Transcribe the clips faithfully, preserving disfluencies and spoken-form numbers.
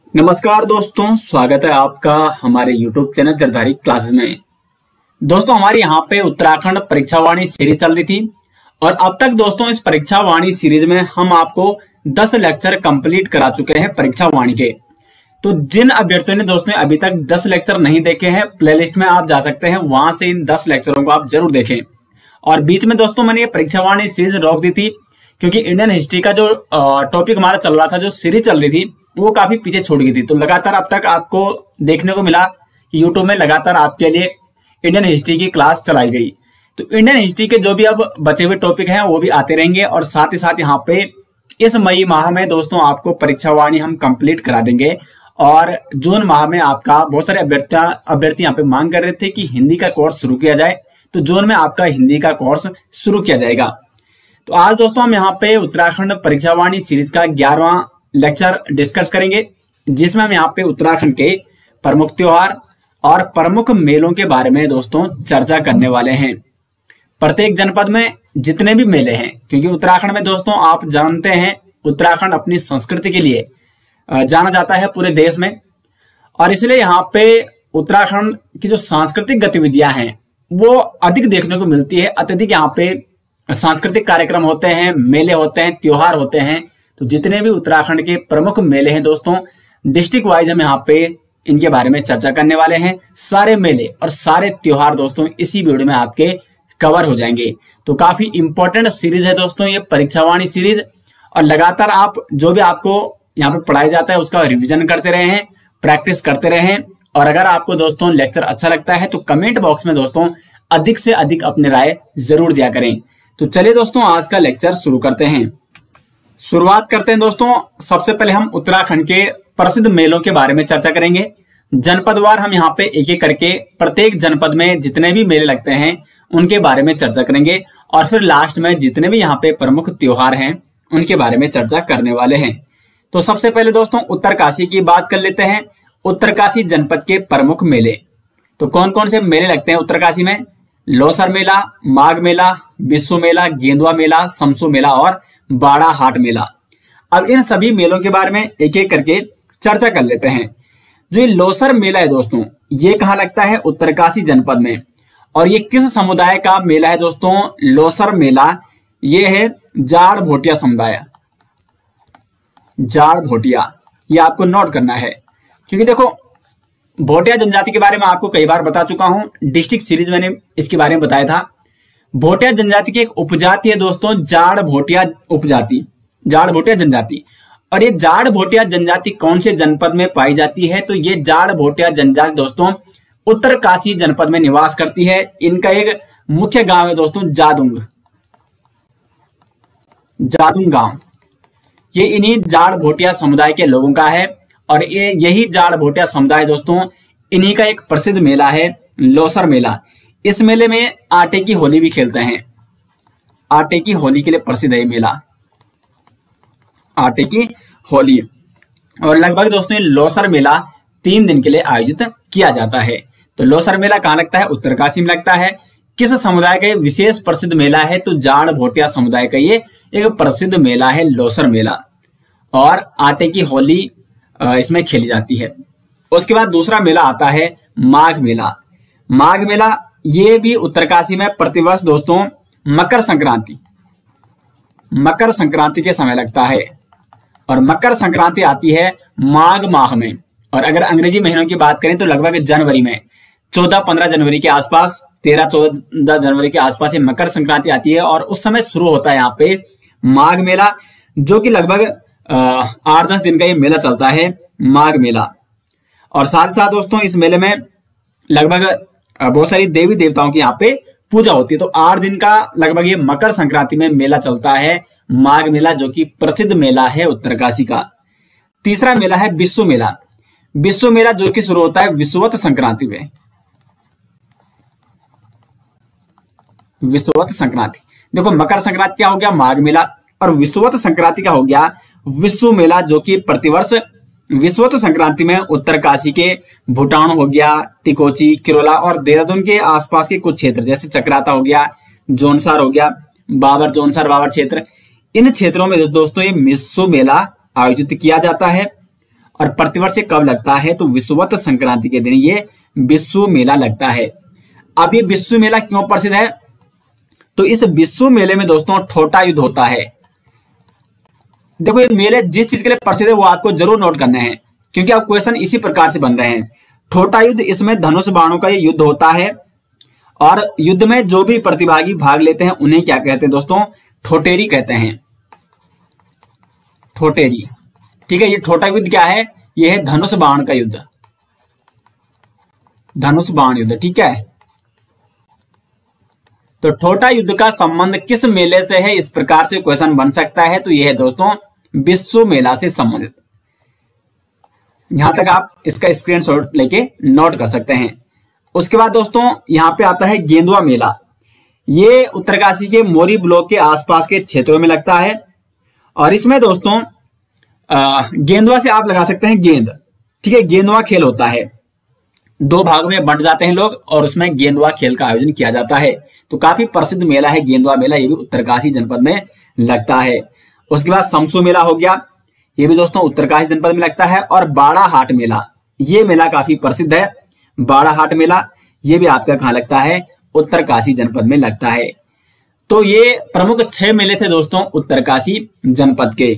नमस्कार दोस्तों, स्वागत है आपका हमारे YouTube चैनल जरधारी क्लासेस में। दोस्तों हमारी यहाँ पे उत्तराखंड परीक्षा वाणी सीरीज चल रही थी और अब तक दोस्तों इस परीक्षा वाणी सीरीज में हम आपको दस लेक्चर कंप्लीट करा चुके हैं परीक्षा वाणी के। तो जिन अभ्यर्थियों ने दोस्तों अभी तक दस लेक्चर नहीं देखे हैं, प्लेलिस्ट में आप जा सकते हैं, वहां से इन दस लेक्चरों को आप जरूर देखें। और बीच में दोस्तों मैंने ये परीक्षा वाणी सीरीज रोक दी थी क्योंकि इंडियन हिस्ट्री का जो टॉपिक हमारा चल रहा था, जो सीरीज चल रही थी, वो काफी पीछे छूट गई थी। तो लगातार अब तक आपको देखने को मिला कि यूट्यूब में लगातार आपके लिए इंडियन हिस्ट्री की क्लास चलाई गई। तो इंडियन हिस्ट्री के जो भी अब बचे हुए टॉपिक हैं वो भी आते रहेंगे और साथ ही साथ यहाँ पे इस मई माह में दोस्तों आपको परीक्षा वाणी हम कंप्लीट करा देंगे। और जून माह में आपका बहुत सारे अभ्यर्थी अभ्यर्थी यहाँ पे मांग कर रहे थे कि हिंदी का कोर्स शुरू किया जाए, तो जून में आपका हिंदी का कोर्स शुरू किया जाएगा। तो आज दोस्तों हम यहाँ पे उत्तराखंड परीक्षा वाणी सीरीज का ग्यारहवां लेक्चर डिस्कस करेंगे, जिसमें हम यहाँ पे उत्तराखंड के प्रमुख त्योहार और प्रमुख मेलों के बारे में दोस्तों चर्चा करने वाले हैं। प्रत्येक जनपद में जितने भी मेले हैं, क्योंकि उत्तराखंड में दोस्तों आप जानते हैं उत्तराखंड अपनी संस्कृति के लिए जाना जाता है पूरे देश में, और इसलिए यहाँ पे उत्तराखंड की जो सांस्कृतिक गतिविधियां हैं वो अधिक देखने को मिलती है। अत्यधिक यहाँ पे सांस्कृतिक कार्यक्रम होते हैं, मेले होते हैं, त्योहार होते हैं। तो जितने भी उत्तराखंड के प्रमुख मेले हैं दोस्तों, डिस्ट्रिक्ट वाइज हम यहाँ पे इनके बारे में चर्चा करने वाले हैं। सारे मेले और सारे त्योहार दोस्तों इसी वीडियो में आपके कवर हो जाएंगे। तो काफी इंपॉर्टेंट सीरीज है दोस्तों ये परीक्षा वाणी सीरीज, और लगातार आप जो भी आपको यहाँ पे पढ़ाया जाता है उसका रिविजन करते रहे हैं, प्रैक्टिस करते रहे हैं। और अगर आपको दोस्तों लेक्चर अच्छा लगता है तो कमेंट बॉक्स में दोस्तों अधिक से अधिक अपनी राय जरूर दिया करें। तो चलिए दोस्तों आज का लेक्चर शुरू करते हैं। शुरुआत करते हैं दोस्तों। सबसे पहले हम उत्तराखंड के प्रसिद्ध मेलों के बारे में चर्चा करेंगे। जनपदवार हम यहाँ पे एक एक करके प्रत्येक जनपद में जितने भी मेले लगते हैं उनके बारे में चर्चा करेंगे, और फिर लास्ट में जितने भी यहाँ पे प्रमुख त्योहार हैं उनके बारे में चर्चा करने वाले हैं। तो सबसे पहले दोस्तों उत्तरकाशी की बात कर लेते हैं। उत्तरकाशी जनपद के प्रमुख मेले, तो कौन कौन से मेले लगते हैं उत्तरकाशी में? लोसर मेला, माघ मेला, बिस्सू मेला, गेंदुआ मेला, समसू मेला और बाड़ा हाट मेला। अब इन सभी मेलों के बारे में एक एक करके चर्चा कर लेते हैं। जो ये लोसर मेला है दोस्तों, ये कहाँ लगता है? उत्तरकाशी जनपद में। और ये किस समुदाय का मेला है दोस्तों? लोसर मेला ये है जाड़ भोटिया समुदाय। जाड़ भोटिया, ये आपको नोट करना है, क्योंकि देखो भोटिया जनजाति के बारे में आपको कई बार बता चुका हूं। डिस्ट्रिक्ट सीरीज मैंने इसके बारे में बताया था। भोटिया जनजाति की एक उपजाति है दोस्तों जाड़ भोटिया उपजाति, जाड़ भोटिया जनजाति। और ये जाड़ भोटिया जनजाति कौन से जनपद में पाई जाती है? तो ये जाड़ भोटिया जनजाति दोस्तों उत्तरकाशी जनपद में निवास करती है। इनका एक मुख्य गांव है दोस्तों जादुंग, जादुंग गांव। ये इन्हीं जाड़ भोटिया समुदाय के लोगों का है, और ये यही जाड़ भोटिया समुदाय दोस्तों इन्हीं का एक प्रसिद्ध मेला है लोसर मेला। इस मेले में आटे की होली भी खेलते हैं। आटे की होली के लिए प्रसिद्ध है ये मेला, आटे की होली। और लगभग दोस्तों ये लोसर मेला तीन दिन के लिए आयोजित किया जाता है। तो लोसर मेला कहाँ लगता है? उत्तरकाशी में लगता है। किस समुदाय का ये विशेष प्रसिद्ध मेला है? तो जाड़ भोटिया समुदाय का ये एक प्रसिद्ध मेला है लोसर मेला, और आटे की होली इसमें खेली जाती है। उसके बाद दूसरा मेला आता है माघ मेला। माघ मेला ये भी उत्तरकाशी में प्रतिवर्ष दोस्तों मकर संक्रांति मकर संक्रांति के समय लगता है, और मकर संक्रांति आती है माघ माह में। और अगर अंग्रेजी महीनों की बात करें तो लगभग जनवरी में, चौदह पंद्रह जनवरी के आसपास, तेरह चौदह जनवरी के आसपास ये मकर संक्रांति आती है, और उस समय शुरू होता है यहाँ पे माघ मेला, जो कि लगभग आठ दस दिन का ये मेला चलता है, माघ मेला। और साथ साथ दोस्तों इस मेले में लगभग बहुत सारी देवी देवताओं की यहाँ पे पूजा होती है। तो आठ दिन का लगभग ये मकर संक्रांति में मेला चलता है, माघ मेला, जो कि प्रसिद्ध मेला है उत्तरकाशी का। तीसरा मेला है बिस्सू मेला। बिस्सू मेला जो कि शुरू होता है विषुवत संक्रांति में। विषुवत संक्रांति, देखो मकर संक्रांति क्या हो गया? माघ मेला। और विषुवत संक्रांति का हो गया विश्व मेला, जो कि प्रतिवर्ष विषुवत संक्रांति में उत्तरकाशी के भूटान हो गया, टिकोची, किरोला और देहरादून के आसपास के कुछ क्षेत्र जैसे चक्राता हो गया, जोनसार हो गया, बाबर जोनसार बाबर क्षेत्र, इन क्षेत्रों में दोस्तों ये विश्व मेला आयोजित किया जाता है। और प्रतिवर्ष ये कब लगता है, तो विषुवत संक्रांति के दिन ये विश्व मेला लगता है। अब ये विश्व मेला क्यों प्रसिद्ध है, तो इस विश्व मेले में दोस्तों ठोटा युद्ध होता है। देखो ये मेले जिस चीज के लिए प्रसिद्ध है वो आपको जरूर नोट करने हैं, क्योंकि अब क्वेश्चन इसी प्रकार से बन रहे हैं। ठोटा युद्ध, इसमें धनुष बाणों का ये युद्ध होता है और युद्ध में जो भी प्रतिभागी भाग लेते हैं उन्हें क्या कहते हैं दोस्तों, ठोटेरी कहते हैं, ठोटेरी। ठीक है, ये ठोटा युद्ध क्या है, ये है धनुष बाण का युद्ध, धनुष बाण युद्ध। ठीक है, तो ठोटा युद्ध का संबंध किस मेले से है, इस प्रकार से क्वेश्चन बन सकता है, तो यह है दोस्तों विश्व मेला से संबंधित। यहां तक आप इसका स्क्रीनशॉट लेके नोट कर सकते हैं। उसके बाद दोस्तों यहां पे आता है गेंदुआ मेला। ये उत्तरकाशी के मोरी ब्लॉक के आसपास के क्षेत्रों में लगता है और इसमें दोस्तों गेंदुआ से आप लगा सकते हैं गेंद। ठीक है, गेंदुआ खेल होता है, दो भागों में बंट जाते हैं लोग और उसमें गेंदुआ खेल का आयोजन किया जाता है। तो काफी प्रसिद्ध मेला है गेंदुआ मेला, ये भी उत्तरकाशी जनपद में लगता है। उसके बाद समसू मेला हो गया, ये भी दोस्तों उत्तरकाशी जनपद में लगता है। और बाड़ा हाट मेला, ये मेला काफी प्रसिद्ध है, बाड़ा हाट मेला, ये भी आपका कहां लगता है, उत्तरकाशी जनपद में लगता है। तो ये प्रमुख छह मेले थे दोस्तों उत्तरकाशी जनपद के।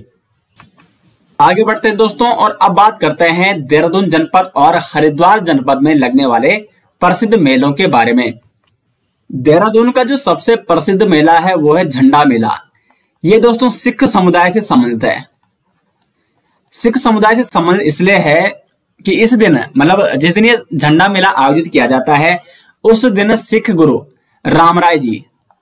आगे बढ़ते हैं दोस्तों और अब बात करते हैं देहरादून जनपद और हरिद्वार जनपद में लगने वाले प्रसिद्ध मेलों के बारे में। देहरादून का जो सबसे प्रसिद्ध मेला है वो है झंडा मेला। ये दोस्तों सिख समुदाय से संबंधित है। सिख समुदाय से संबंधित इसलिए है कि इस दिन, मतलब जिस दिन ये झंडा मेला आयोजित किया जाता है उस दिन सिख गुरु रामराय जी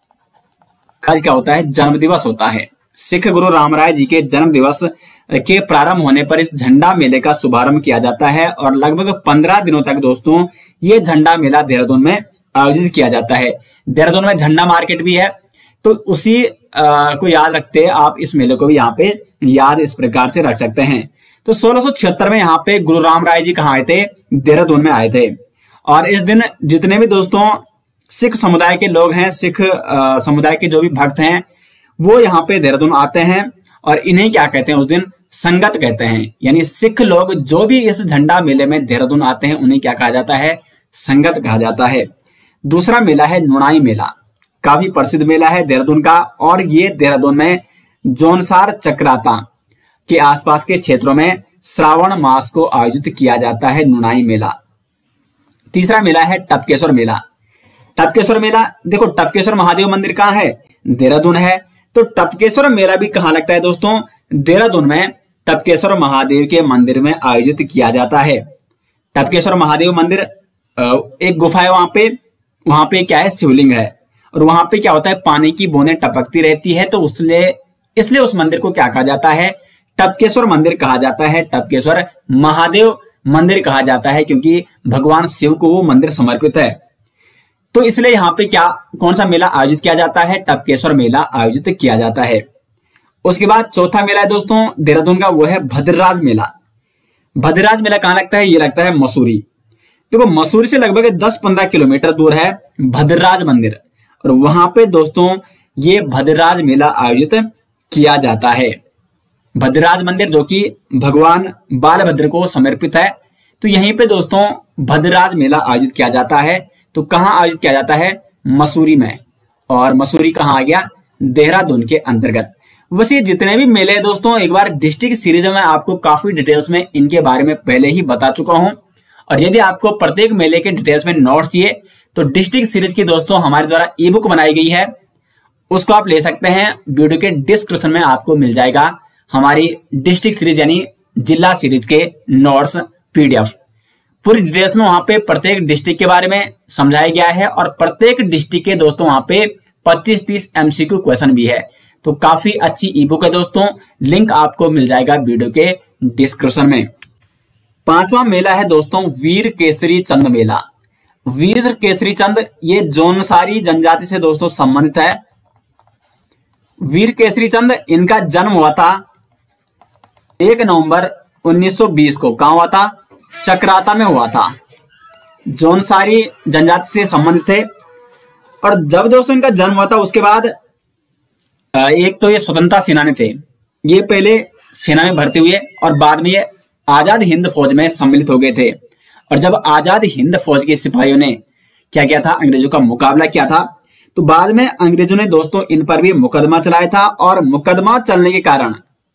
का क्या होता है, जन्म दिवस होता है। सिख गुरु रामराय जी के जन्म दिवस के प्रारंभ होने पर इस झंडा मेले का शुभारंभ किया जाता है और लगभग पंद्रह दिनों तक दोस्तों ये झंडा मेला देहरादून में आयोजित किया जाता है। देहरादून में झंडा मार्केट भी है, तो उसी आ, को याद रखते आप इस मेले को भी यहाँ पे याद इस प्रकार से रख सकते हैं। तो सोलह सौ छिहत्तर में यहाँ पे गुरु राम राय जी कहाँ आए थे, देहरादून में आए थे। और इस दिन जितने भी दोस्तों सिख समुदाय के लोग हैं, सिख समुदाय के जो भी भक्त हैं, वो यहाँ पे देहरादून आते हैं और इन्हें क्या कहते हैं, उस दिन संगत कहते हैं। यानी सिख लोग जो भी इस झंडा मेले में देहरादून आते हैं उन्हें क्या कहा जाता है, संगत कहा जाता है। दूसरा मेला है नुणाई मेला, काफी प्रसिद्ध मेला है देहरादून का और ये देहरादून में जौनसार चक्राता के आसपास के क्षेत्रों में श्रावण मास को आयोजित किया जाता है नुणाई मेला। तीसरा मेला है टपकेश्वर मेला। टपकेश्वर मेला, देखो टपकेश्वर महादेव मंदिर कहाँ है, देहरादून है। तो टपकेश्वर मेला भी कहाँ लगता है दोस्तों, देहरादून में टपकेश्वर महादेव के मंदिर में आयोजित किया जाता है। टपकेश्वर महादेव मंदिर एक गुफा है, वहां पे वहां पे क्या है, शिवलिंग है और वहां पे क्या होता है, पानी की बूंदें टपकती रहती है। तो उसलिए इसलिए उस मंदिर को क्या कहा जाता है, टपकेश्वर मंदिर कहा जाता है। टपकेश्वर महादेव मंदिर कहा जाता है क्योंकि भगवान शिव को वो मंदिर समर्पित है। तो इसलिए यहाँ पे क्या, कौन सा मेला आयोजित किया जाता है, टपकेश्वर मेला आयोजित किया जाता है। उसके बाद चौथा मेला है दोस्तों देहरादून का, वो है भद्रराज मेला। भद्रराज मेला कहाँ लगता है, ये लगता है मसूरी। देखो मसूरी से लगभग दस पंद्रह किलोमीटर दूर है भद्रराज मंदिर और वहां पे दोस्तों ये भद्रराज मेला आयोजित किया जाता है। भद्रराज मंदिर जो कि भगवान बालभद्र को समर्पित है, तो यहीं पे दोस्तों भद्रराज मेला आयोजित किया जाता है। तो कहाँ आयोजित किया जाता है, मसूरी में। और मसूरी कहाँ आ गया, देहरादून के अंतर्गत। वैसे जितने भी मेले हैं दोस्तों, एक बार डिस्ट्रिक्ट सीरीज में आपको काफी डिटेल्स में इनके बारे में पहले ही बता चुका हूं। और यदि आपको प्रत्येक मेले के डिटेल्स में नोट्स चाहिए तो डिस्ट्रिक्ट सीरीज की दोस्तों हमारे द्वारा ई बुक बनाई गई है, उसको आप ले सकते हैं। वीडियो के डिस्क्रिप्शन में आपको मिल जाएगा हमारी डिस्ट्रिक्ट सीरीज यानी जिला सीरीज के नोट्स पीडीएफ। पूरी डिटेल्स में वहां पे प्रत्येक डिस्ट्रिक्ट के बारे में समझाया गया है और प्रत्येक डिस्ट्रिक्ट के दोस्तों वहां पे पच्चीस तीस एमसीक्यू क्वेश्चन भी है। तो काफी अच्छी ई बुक है दोस्तों, लिंक आपको मिल जाएगा वीडियो के डिस्क्रिप्शन में। पांचवा मेला है दोस्तों वीर केसरी चंद मेला। वीर केसरी चंद ये जौनसारी जनजाति से दोस्तों संबंधित है। वीर केसरी चंद इनका जन्म हुआ था एक नवंबर उन्नीस सौ बीस को, कहां हुआ था, चक्राता में हुआ था। जौनसारी जनजाति से संबंधित थे और जब दोस्तों इनका जन्म हुआ था उसके बाद एक तो ये स्वतंत्रता सेनानी थे। ये पहले सेना में भर्ती हुए और बाद में ये आजाद हिंद फौज में सम्मिलित हो गए थे। और जब आजाद हिंद फौज के सिपाहियों ने क्या किया था, अंग्रेजों का मुकाबला किया था, तो बाद में अंग्रेजों ने दोस्तों इन पर भी मुकदमा चलाया था और मुकदमा चलने के कारण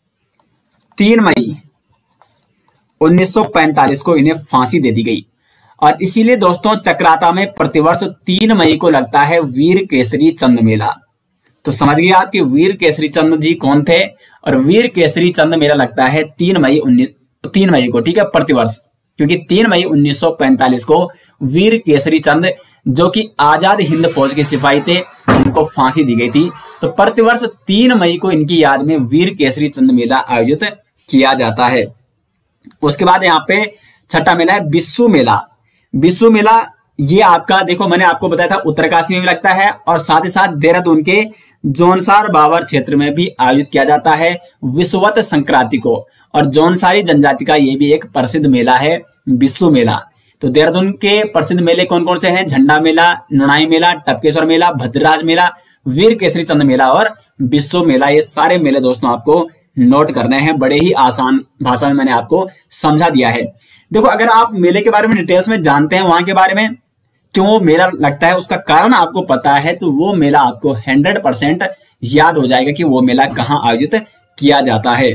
तीन मई उन्नीस सौ पैंतालीस को इन्हें फांसी दे दी गई। और इसीलिए दोस्तों चक्राता में प्रतिवर्ष तीन मई को लगता है वीर केसरी चंद मेला। तो समझ गए आप कि वीर केसरी चंद जी कौन थे, और वीर केसरी चंद मेला लगता है तीन मई उन्नीस तीन मई को, ठीक है, प्रतिवर्ष, क्योंकि तीन मई उन्नीस सौ पैंतालीस को वीर केसरी चंद जो कि आजाद हिंद फौज के सिपाही थे, उनको फांसी दी गई थी। तो प्रतिवर्ष तीन मई को इनकी याद में वीर केसरी चंद मेला आयोजित किया जाता है। उसके बाद यहाँ पे छठा मेला है बिस्सू मेला। बिस्सू मेला ये आपका देखो मैंने आपको बताया था उत्तरकाशी में भी लगता है और साथ ही साथ देहरादून के जौनसार बावर क्षेत्र में भी आयोजित किया जाता है विषुवत संक्रांति को। और जौनसारी जनजाति का ये भी एक प्रसिद्ध मेला है बिस्सू मेला। तो देहरादून के प्रसिद्ध मेले कौन कौन से हैं? झंडा मेला, नुनाई मेला, टपकेश्वर मेला, भद्रराज मेला, वीर केसरी चंद मेला और बिस्सू मेला। ये सारे मेले दोस्तों आपको नोट करने हैं, बड़े ही आसान भाषा में मैंने आपको समझा दिया है। देखो अगर आप मेले के बारे में डिटेल्स में जानते हैं, वहां के बारे में क्यों मेला लगता है उसका कारण आपको पता है, तो वो मेला आपको हंड्रेड परसेंट याद हो जाएगा कि वो मेला कहाँ आयोजित किया जाता है।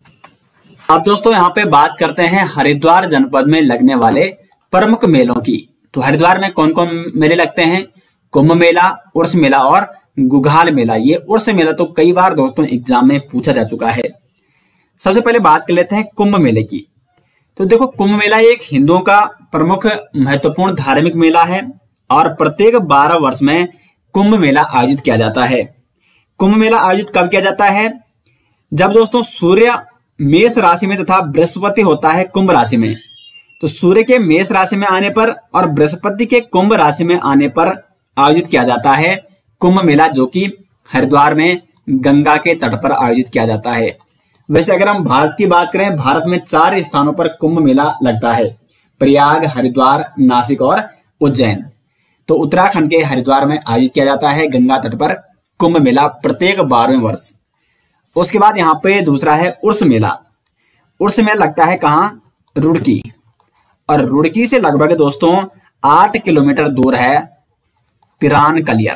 अब दोस्तों यहाँ पे बात करते हैं हरिद्वार जनपद में लगने वाले प्रमुख मेलों की। तो हरिद्वार में कौन कौन मेले लगते हैं? कुंभ मेला, उर्स मेला और गुघाल मेला। ये उर्स मेला तो कई बार दोस्तों एग्जाम में पूछा जा चुका है। सबसे पहले बात कर लेते हैं कुंभ मेले की। तो देखो कुंभ मेला एक हिंदुओं का प्रमुख महत्वपूर्ण धार्मिक मेला है और प्रत्येक बारह वर्ष में कुंभ मेला आयोजित किया जाता है। कुंभ मेला आयोजित कब किया जाता है? जब दोस्तों सूर्य मेष राशि में तथा बृहस्पति होता है कुंभ राशि में। तो सूर्य के मेष राशि में आने पर और बृहस्पति के कुंभ राशि में आने पर आयोजित किया जाता है कुंभ मेला, जो कि हरिद्वार में गंगा के तट पर आयोजित किया जाता है। वैसे अगर हम भारत की बात करें, भारत में चार स्थानों पर कुंभ मेला लगता है, प्रयाग, हरिद्वार, नासिक और उज्जैन। तो उत्तराखंड के हरिद्वार में आयोजित किया जाता है गंगा तट पर कुंभ मेला प्रत्येक बारहवें वर्ष। उसके बाद यहाँ पे दूसरा है उर्स मेला। उर्स मेला लगता है कहाँ? रुड़की। और रुड़की से लगभग दोस्तों आठ किलोमीटर दूर है पिरान कलियर।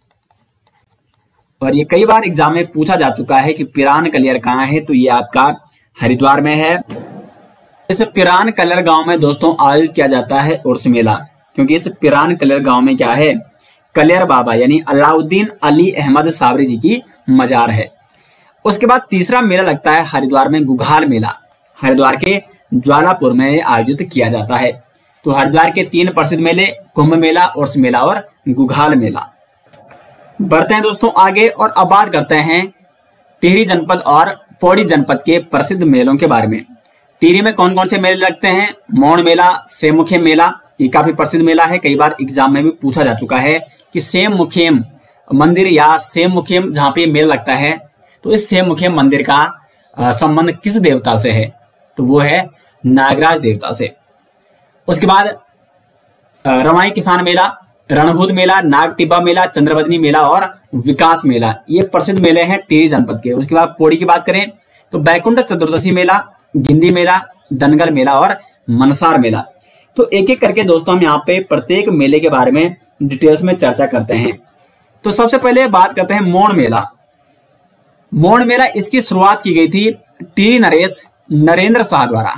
और ये कई बार एग्जाम में पूछा जा चुका है कि पिरान कलियर कहाँ है, तो ये आपका हरिद्वार में है। इस पिरान कलियर गांव में दोस्तों आयोजित किया जाता है उर्स मेला, क्योंकि इस पिरान कलियर गांव में क्या है? कलियर बाबा यानी अलाउद्दीन अली अहमद साबरी जी की मजार है। उसके बाद तीसरा मेला लगता है हरिद्वार में गुघाल मेला। हरिद्वार के ज्वालापुर में आयोजित किया जाता है। तो हरिद्वार के तीन प्रसिद्ध मेले कुंभ मेला, उर्स मेला और गुघाल मेला। बढ़ते हैं दोस्तों आगे और अब बात करते हैं टिहरी जनपद और पौड़ी जनपद के प्रसिद्ध मेलों के बारे में। टिहरी में कौन कौन से मेले लगते हैं? मौन मेला, सेमुखेम मेला, ये काफी प्रसिद्ध मेला है, कई बार एग्जाम में भी पूछा जा चुका है कि सेमुखेम मंदिर या सेमुखेम जहाँ पे मेला लगता है, तो इस सेमुखेम मंदिर का संबंध किस देवता से है? तो वो है नागराज देवता से। उसके बाद रवाई किसान मेला, रणभूत मेला, नाग टिब्बा मेला, चंद्रवदनी मेला और विकास मेला, ये प्रसिद्ध मेले हैं टिहरी जनपद के। उसके बाद पौड़ी की बात करें तो बैकुंठ चतुर्दशी मेला, गिंदी मेला, दनगल मेला और मनसार मेला। तो एक एक करके दोस्तों हम यहाँ पे प्रत्येक मेले के बारे में डिटेल्स में चर्चा करते हैं। तो सबसे पहले बात करते हैं मौन मेला। मौन मेला इसकी शुरुआत की गई थी टिहरी नरेश नरेंद्र शाह द्वारा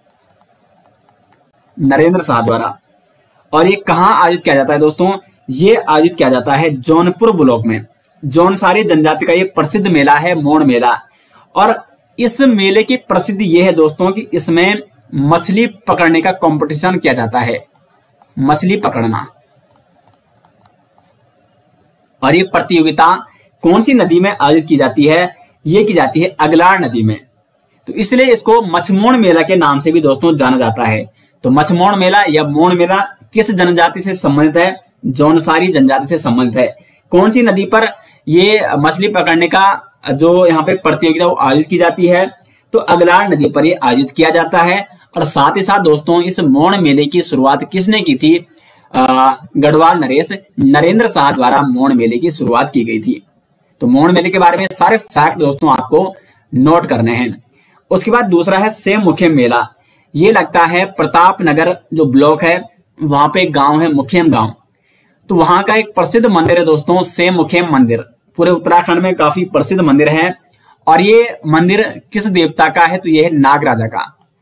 नरेंद्र शाह द्वारा और ये कहाँ आयोजित किया जाता है दोस्तों? ये आयोजित किया जाता है जौनपुर ब्लॉक में। जौनसारी जनजाति का ये प्रसिद्ध मेला है मौन मेला। और इस मेले की प्रसिद्धि ये है दोस्तों कि इसमें मछली पकड़ने का कंपटीशन किया जाता है, मछली पकड़ना। और ये प्रतियोगिता कौन सी नदी में आयोजित की जाती है? ये की जाती है अगलार नदी में। तो इसलिए इसको मछमौन मेला के नाम से भी दोस्तों जाना जाता है। तो मछमौन मेला या मौन मेला किस जनजाति से संबंधित है? जौनसारी जनजाति से संबंधित है। कौन सी नदी पर ये मछली पकड़ने का जो यहाँ पे प्रतियोगिता वो आयोजित की जाती है? तो अगलार नदी पर ये आयोजित किया जाता है। और साथ ही साथ दोस्तों इस मौन मेले की शुरुआत किसने की थी? आ, गढ़वाल नरेश नरेंद्र शाह द्वारा मौन मेले की शुरुआत की गई थी। तो मौन मेले के बारे में सारे फैक्ट दोस्तों आपको नोट करने हैं। उसके बाद दूसरा है सेमुखेम मेला। ये लगता है प्रताप नगर जो ब्लॉक है, वहां पे एक गांव है मुखेम गांव, तो वहां का एक प्रसिद्ध मंदिर है दोस्तों सेम मुखेम मंदिर। पूरे उत्तराखंड में काफी प्रसिद्ध मंदिर है। और ये मंदिर किस देवता का है, तो ये है नागराजा का।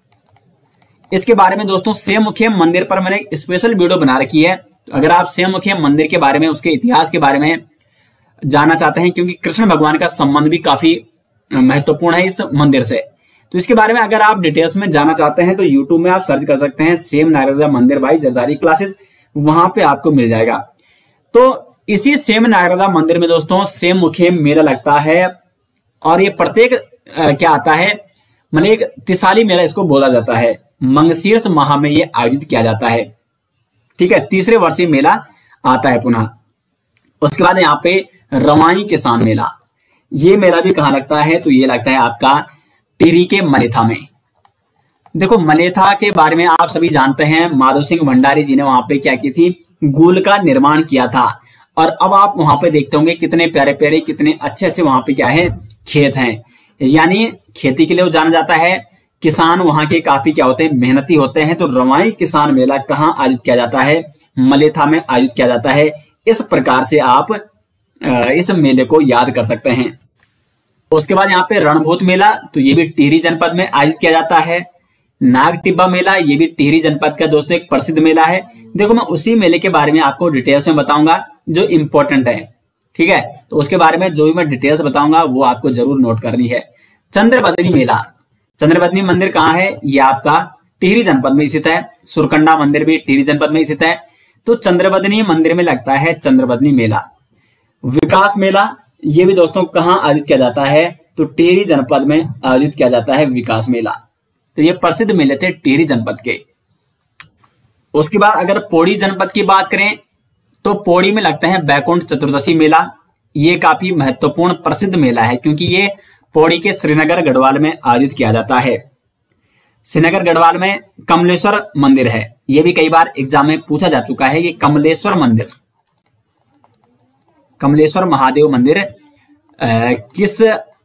इसके बारे में दोस्तों सेम मुखेम मंदिर पर मैंने एक स्पेशल वीडियो बना रखी है। अगर आप सेम मुखेम मंदिर के बारे में, उसके इतिहास के बारे में जानना चाहते हैं, क्योंकि कृष्ण भगवान का संबंध भी काफी महत्वपूर्ण है इस मंदिर से, तो इसके बारे में अगर आप डिटेल्स में जानना चाहते हैं तो यूट्यूब में आप सर्च कर सकते हैं सेम नागराजा मंदिर बाई जरदारी क्लासेस, वहां पे आपको मिल जाएगा। तो इसी सेम नागराजा मंदिर में दोस्तों सेम मुखेम मेला लगता है। और ये प्रत्येक क्या आता है, मतलब एक तिसाली मेला इसको बोला जाता है। मंगशीर्ष माह में ये आयोजित किया जाता है। ठीक है, तीसरे वर्षीय मेला आता है पुनः। उसके बाद यहाँ पे रवाई किसान मेला, ये मेला भी कहाँ लगता है, तो ये लगता है आपका टिहरी के मलेथा में। देखो मलेथा के बारे में आप सभी जानते हैं, माधव सिंह भंडारी जी ने वहां पे क्या की थी, गुल का निर्माण किया था। और अब आप वहां पे देखते होंगे कितने प्यारे प्यारे, कितने अच्छे अच्छे वहां पे क्या है, खेत हैं। यानी खेती के लिए जाना जाता है। किसान वहां के काफी क्या होते हैं, मेहनती होते हैं। तो रवाई किसान मेला कहाँ आयोजित किया जाता है, मलेथा में आयोजित किया जाता है। इस प्रकार से आप इस मेले को याद कर सकते हैं। उसके बाद यहाँ पे रणभूत मेला, तो ये भी टिहरी जनपद में आयोजित किया जाता है। नाग टिब्बा मेला, ये भी टिहरी जनपद का दोस्तों एक प्रसिद्ध मेला है। देखो मैं उसी मेले के बारे में आपको डिटेल्स में बताऊंगा जो इंपॉर्टेंट है। ठीक है, तो उसके बारे में जो भी मैं डिटेल्स बताऊंगा वो आपको जरूर नोट करनी है। चंद्रबदनी मेला, चंद्रबदनी मंदिर कहाँ है, ये आपका टिहरी जनपद में स्थित है। सुरकंडा मंदिर भी टिहरी जनपद में स्थित है। तो चंद्रबदनी मंदिर में लगता है चंद्रबदनी मेला। विकास मेला, ये भी दोस्तों कहाँ आयोजित किया जाता है, तो टिहरी जनपद में आयोजित किया जाता है विकास मेला। तो ये प्रसिद्ध मेले थे टिहरी जनपद के। उसके बाद अगर पौड़ी जनपद की बात करें तो पौड़ी में लगता है बैकुंठ चतुर्दशी मेला। ये काफी महत्वपूर्ण प्रसिद्ध मेला है, क्योंकि ये पौड़ी के श्रीनगर गढ़वाल में आयोजित किया जाता है। श्रीनगर गढ़वाल में कमलेश्वर मंदिर है। यह भी कई बार एग्जाम में पूछा जा चुका है। ये कमलेश्वर मंदिर, कमलेश्वर महादेव मंदिर आ, किस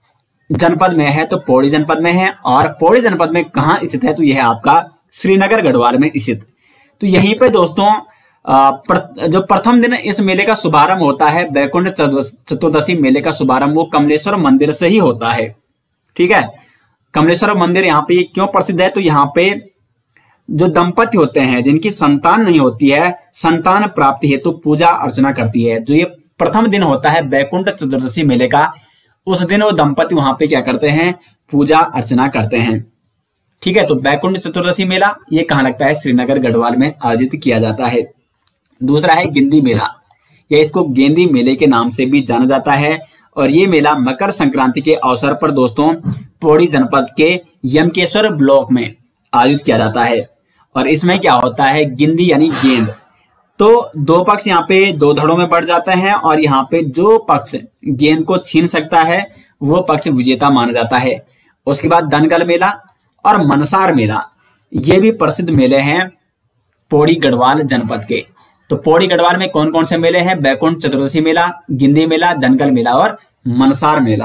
जनपद में है, तो पौड़ी जनपद में है। और पौड़ी जनपद में कहाँ स्थित है, तो यह है आपका श्रीनगर गढ़वाल में स्थित। तो यहीं पे दोस्तों आ, प्र, जो प्रथम दिन इस मेले का शुभारंभ होता है, बैकुंठ चतुर्दशी मेले का शुभारंभ वो कमलेश्वर मंदिर से ही होता है। ठीक है, कमलेश्वर मंदिर यहाँ पे क्यों प्रसिद्ध है, तो यहाँ पे जो दंपति होते हैं जिनकी संतान नहीं होती है, संतान प्राप्ति हेतु तो पूजा अर्चना करती है। जो ये प्रथम दिन होता है बैकुंठ चतुर्दशी मेले का, उस दिन वो दंपति वहां पे क्या करते हैं, पूजा अर्चना करते हैं। ठीक है, तो बैकुंठ चतुर्दशी मेला ये कहाँ लगता है, श्रीनगर गढ़वाल में आयोजित किया जाता है। दूसरा है गिंदी मेला, या इसको गेंदी मेले के नाम से भी जाना जाता है। और ये मेला मकर संक्रांति के अवसर पर दोस्तों पौड़ी जनपद के यमकेश्वर ब्लॉक में आयोजित किया जाता है। और इसमें क्या होता है, गिंदी यानी गेंद। तो दो पक्ष यहाँ पे दो धड़ों में बढ़ जाते हैं, और यहाँ पे जो पक्ष गेंद को छीन सकता है वो पक्ष विजेता माना जाता है। उसके बाद दनगल मेला और मनसार मेला, ये भी प्रसिद्ध मेले हैं पौड़ी गढ़वाल जनपद के। तो पौड़ी गढ़वाल में कौन कौन से मेले हैं, बैकुंठ चतुर्दशी मेला, गिंदी मेला, दनगल मेला और मनसार मेला।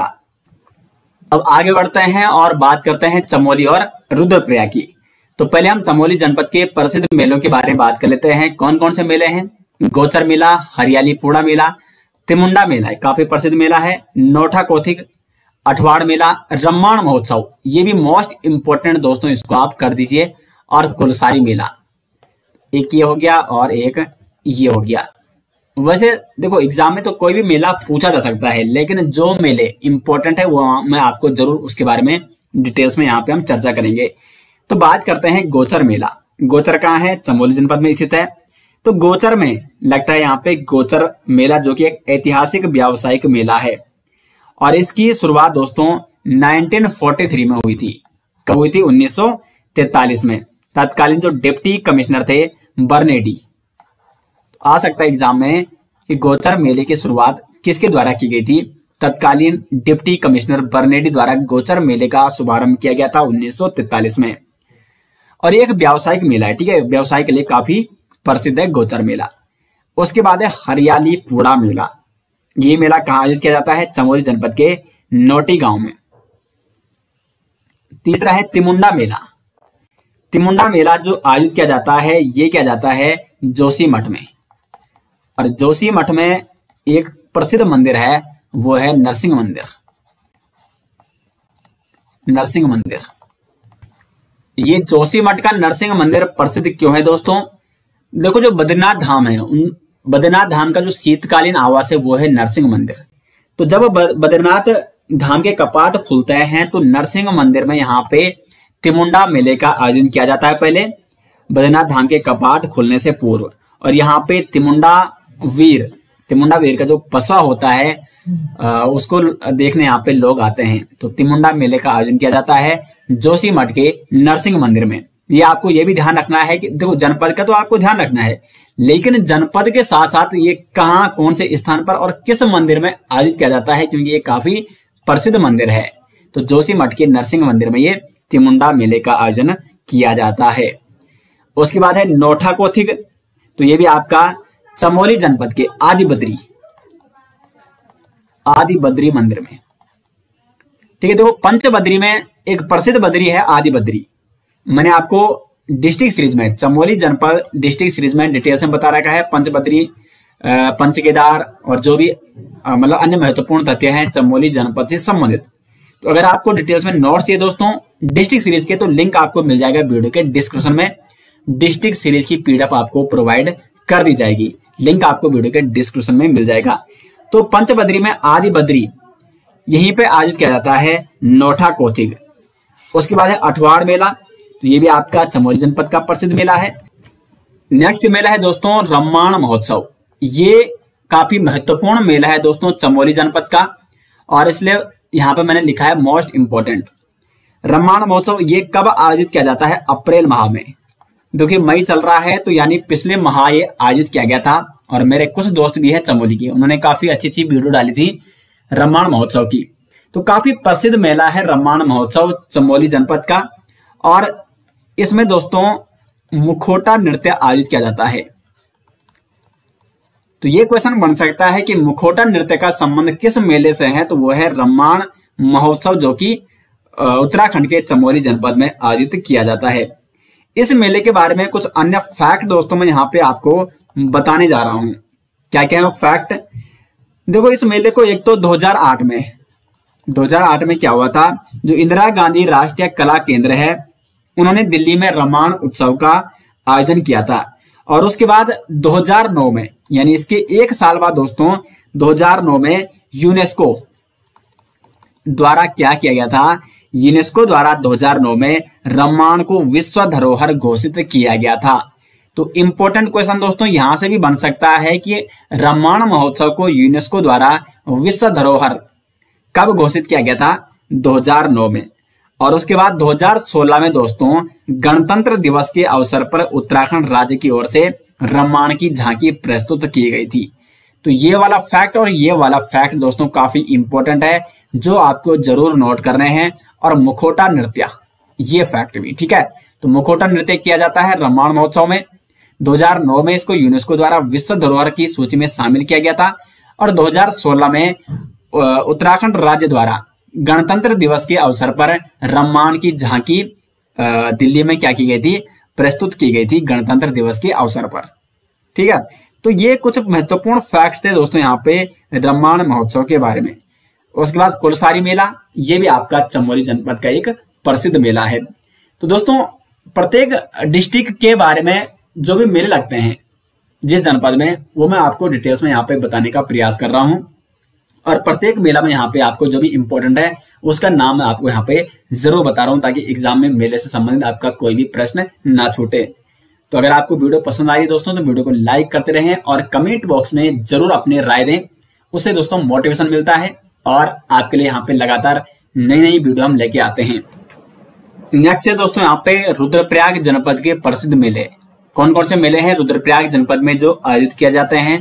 अब आगे बढ़ते हैं और बात करते हैं चमोली और रुद्रप्रयाग की। तो पहले हम चमोली जनपद के प्रसिद्ध मेलों के बारे में बात कर लेते हैं। कौन कौन से मेले हैं, गोचर मेला, हरियाली पूड़ा मेला, तिमुंडा मेला काफी प्रसिद्ध मेला है, नोठा कोथिक, अठवाड़ मेला, रम्माण महोत्सव, ये भी मोस्ट इंपोर्टेंट दोस्तों, इसको आप कर दीजिए। और कुलसारी मेला, एक ये हो गया और एक ये हो गया। वैसे देखो एग्जाम में तो कोई भी मेला पूछा जा सकता है, लेकिन जो मेले इंपॉर्टेंट है वो मैं आपको जरूर उसके बारे में डिटेल्स में यहाँ पे हम चर्चा करेंगे। तो बात करते हैं गोचर मेला। गोचर कहाँ है, चमोली जनपद में स्थित है। तो गोचर में लगता है यहाँ पे गोचर मेला, जो कि एक ऐतिहासिक व्यावसायिक मेला है। और इसकी शुरुआत दोस्तों नाइनटीन फोर्टी थ्री में हुई थी। कब हुई थी, उन्नीस सौ तैतालीस में। तत्कालीन जो डिप्टी कमिश्नर थे बर्नेडी, आ सकता है एग्जाम में कि गोचर मेले की शुरुआत किसके द्वारा की गई थी, तत्कालीन डिप्टी कमिश्नर बर्नेडी द्वारा गोचर मेले का शुभारंभ किया गया था उन्नीस सौ तैतालीस में। और ये एक व्यावसायिक मेला है। ठीक है, व्यवसाय के लिए काफी प्रसिद्ध है गोचर मेला। उसके बाद है हरियाली पूड़ा मेला। ये मेला कहाँ आयोजित किया जाता है, चमोली जनपद के नोटी गांव में। तीसरा है तिमुंडा मेला। तिमुंडा मेला जो आयोजित किया जाता है ये किया जाता है जोशीमठ में। और जोशीमठ में एक प्रसिद्ध मंदिर है, वो है नरसिंह मंदिर। नरसिंह मंदिर, ये जोशीमठ का नरसिंह मंदिर प्रसिद्ध क्यों है दोस्तों? देखो, जो बद्रीनाथ धाम है, उन बद्रीनाथ धाम का जो शीतकालीन आवास है वो है नरसिंह मंदिर। तो जब बद्रीनाथ धाम के कपाट खुलते हैं तो नरसिंह मंदिर में यहाँ पे तिमुंडा मेले का आयोजन किया जाता है पहले, बद्रीनाथ धाम के कपाट खुलने से पूर्व। और यहाँ पे तिमुंडा वीर तिमुंडा वीर का जो पसवा होता है आ, उसको देखने यहाँ पे लोग आते हैं। तो तिमुंडा मेले का आयोजन किया जाता है जोशीमठ के नरसिंह मंदिर में। ये आपको ये भी ध्यान रखना है कि देखो, जनपद का तो आपको ध्यान रखना है, लेकिन जनपद के साथ साथ ये कहाँ, कौन से स्थान पर और किस मंदिर में आयोजित किया जाता है, क्योंकि ये काफी प्रसिद्ध मंदिर है। तो जोशीमठ के नरसिंह मंदिर में ये तिमुंडा मेले का आयोजन किया जाता है। उसके बाद है नोठा कोथिग, तो ये भी आपका चमोली जनपद के आदि बद्री आदि बद्री मंदिर में। ठीक है, देखो पंच बद्री में एक प्रसिद्ध बद्री है आदि बद्री। मैंने आपको डिस्ट्रिक्ट सीरीज में, चमोली जनपद डिस्ट्रिक्ट सीरीज में डिटेल्स में बता रखा है पंच बद्री, पंच केदार और जो भी मतलब अन्य महत्वपूर्ण तथ्य हैं चमोली जनपद से संबंधित। तो अगर आपको डिटेल्स में नोट्स चाहिए दोस्तों डिस्ट्रिक्ट सीरीज के, तो लिंक आपको मिल जाएगा वीडियो के डिस्क्रिप्शन में। डिस्ट्रिक्ट सीरीज की पीडीएफ आपको प्रोवाइड कर दी जाएगी, लिंक आपको वीडियो के डिस्क्रिप्शन में मिल जाएगा। तो पंचबद्री में आदि बद्री यहीं पे आयोजित किया जाता है नोठा कोथिग। उसके बाद है अठवाड़ मेला, तो ये भी आपका चमोली जनपद का प्रसिद्ध मेला है। नेक्स्ट मेला है दोस्तों रम्माण महोत्सव। ये काफी महत्वपूर्ण मेला है दोस्तों चमोली जनपद का, और इसलिए यहाँ पे मैंने लिखा है मोस्ट इंपोर्टेंट। रम्माण महोत्सव ये कब आयोजित किया जाता है? अप्रैल माह में। देखिए मई चल रहा है, तो यानी पिछले माह ये आयोजित किया गया था। और मेरे कुछ दोस्त भी है चमोली के, उन्होंने काफी अच्छी अच्छी वीडियो डाली थी रम्माण महोत्सव की। तो काफी प्रसिद्ध मेला है रम्माण महोत्सव चमोली जनपद का। और इसमें दोस्तों मुखोटा नृत्य आयोजित किया जाता है। तो ये क्वेश्चन बन सकता है कि मुखोटा नृत्य का संबंध किस मेले से है? तो वो है रम्माण महोत्सव, जो कि उत्तराखंड के चमोली जनपद में आयोजित किया जाता है। इस मेले के बारे में कुछ अन्य फैक्ट दोस्तों मैं यहाँ पे आपको बताने जा रहा हूं। क्या क्या है फैक्ट? देखो, इस मेले को एक तो दो हज़ार आठ में दो हज़ार आठ में क्या हुआ था, जो इंदिरा गांधी राष्ट्रीय कला केंद्र है उन्होंने दिल्ली में रम्माण उत्सव का आयोजन किया था। और उसके बाद दो हज़ार नौ में, यानी इसके एक साल बाद दोस्तों दो हज़ार नौ में यूनेस्को द्वारा क्या किया गया था? यूनेस्को द्वारा दो हज़ार नौ में रम्माण को विश्व धरोहर घोषित किया गया था। तो इंपॉर्टेंट क्वेश्चन दोस्तों यहां से भी बन सकता है कि रम्माण महोत्सव को यूनेस्को द्वारा विश्व धरोहर कब घोषित किया गया था? दो हज़ार नौ में। और उसके बाद दो हज़ार सोलह में दोस्तों गणतंत्र दिवस के अवसर पर उत्तराखंड राज्य की ओर से रम्माण की झांकी प्रस्तुत की गई थी। तो ये वाला फैक्ट और ये वाला फैक्ट दोस्तों काफी इंपॉर्टेंट है, जो आपको जरूर नोट करने हैं। और मुखोटा नृत्य, ये फैक्ट भी ठीक है। तो मुखोटा नृत्य किया जाता है रम्माण महोत्सव में। दो हज़ार नौ में इसको यूनेस्को द्वारा विश्व धरोहर की सूची में शामिल किया गया था। और दो हज़ार सोलह में उत्तराखंड राज्य द्वारा गणतंत्र दिवस के अवसर पर रम्माण की झांकी दिल्ली में क्या की गई थी? प्रस्तुत की गई थी गणतंत्र दिवस के अवसर पर। ठीक है, तो ये कुछ महत्वपूर्ण फैक्ट्स थे दोस्तों यहाँ पे रम्माण महोत्सव के बारे में। उसके बाद कुलसारी मेला, ये भी आपका चमोली जनपद का एक प्रसिद्ध मेला है। तो दोस्तों प्रत्येक डिस्ट्रिक्ट के बारे में जो भी मेले लगते हैं जिस जनपद में, वो मैं आपको डिटेल्स में यहाँ पे बताने का प्रयास कर रहा हूँ। और प्रत्येक मेला में यहाँ पे आपको जो भी इंपॉर्टेंट है उसका नाम मैं आपको यहाँ पे जरूर बता रहा हूँ, ताकि एग्जाम में मेले से संबंधित आपका कोई भी प्रश्न ना छूटे। तो अगर आपको वीडियो पसंद आई दोस्तों तो वीडियो को लाइक करते रहें और कमेंट बॉक्स में जरूर अपनी राय दें। उससे दोस्तों मोटिवेशन मिलता है और आपके लिए यहाँ पे लगातार नई नई वीडियो हम लेके आते हैं। नेक्स्ट है दोस्तों यहाँ पे रुद्रप्रयाग जनपद के प्रसिद्ध मेले। कौन कौन से मेले हैं रुद्रप्रयाग जनपद में जो आयोजित किया जाते हैं?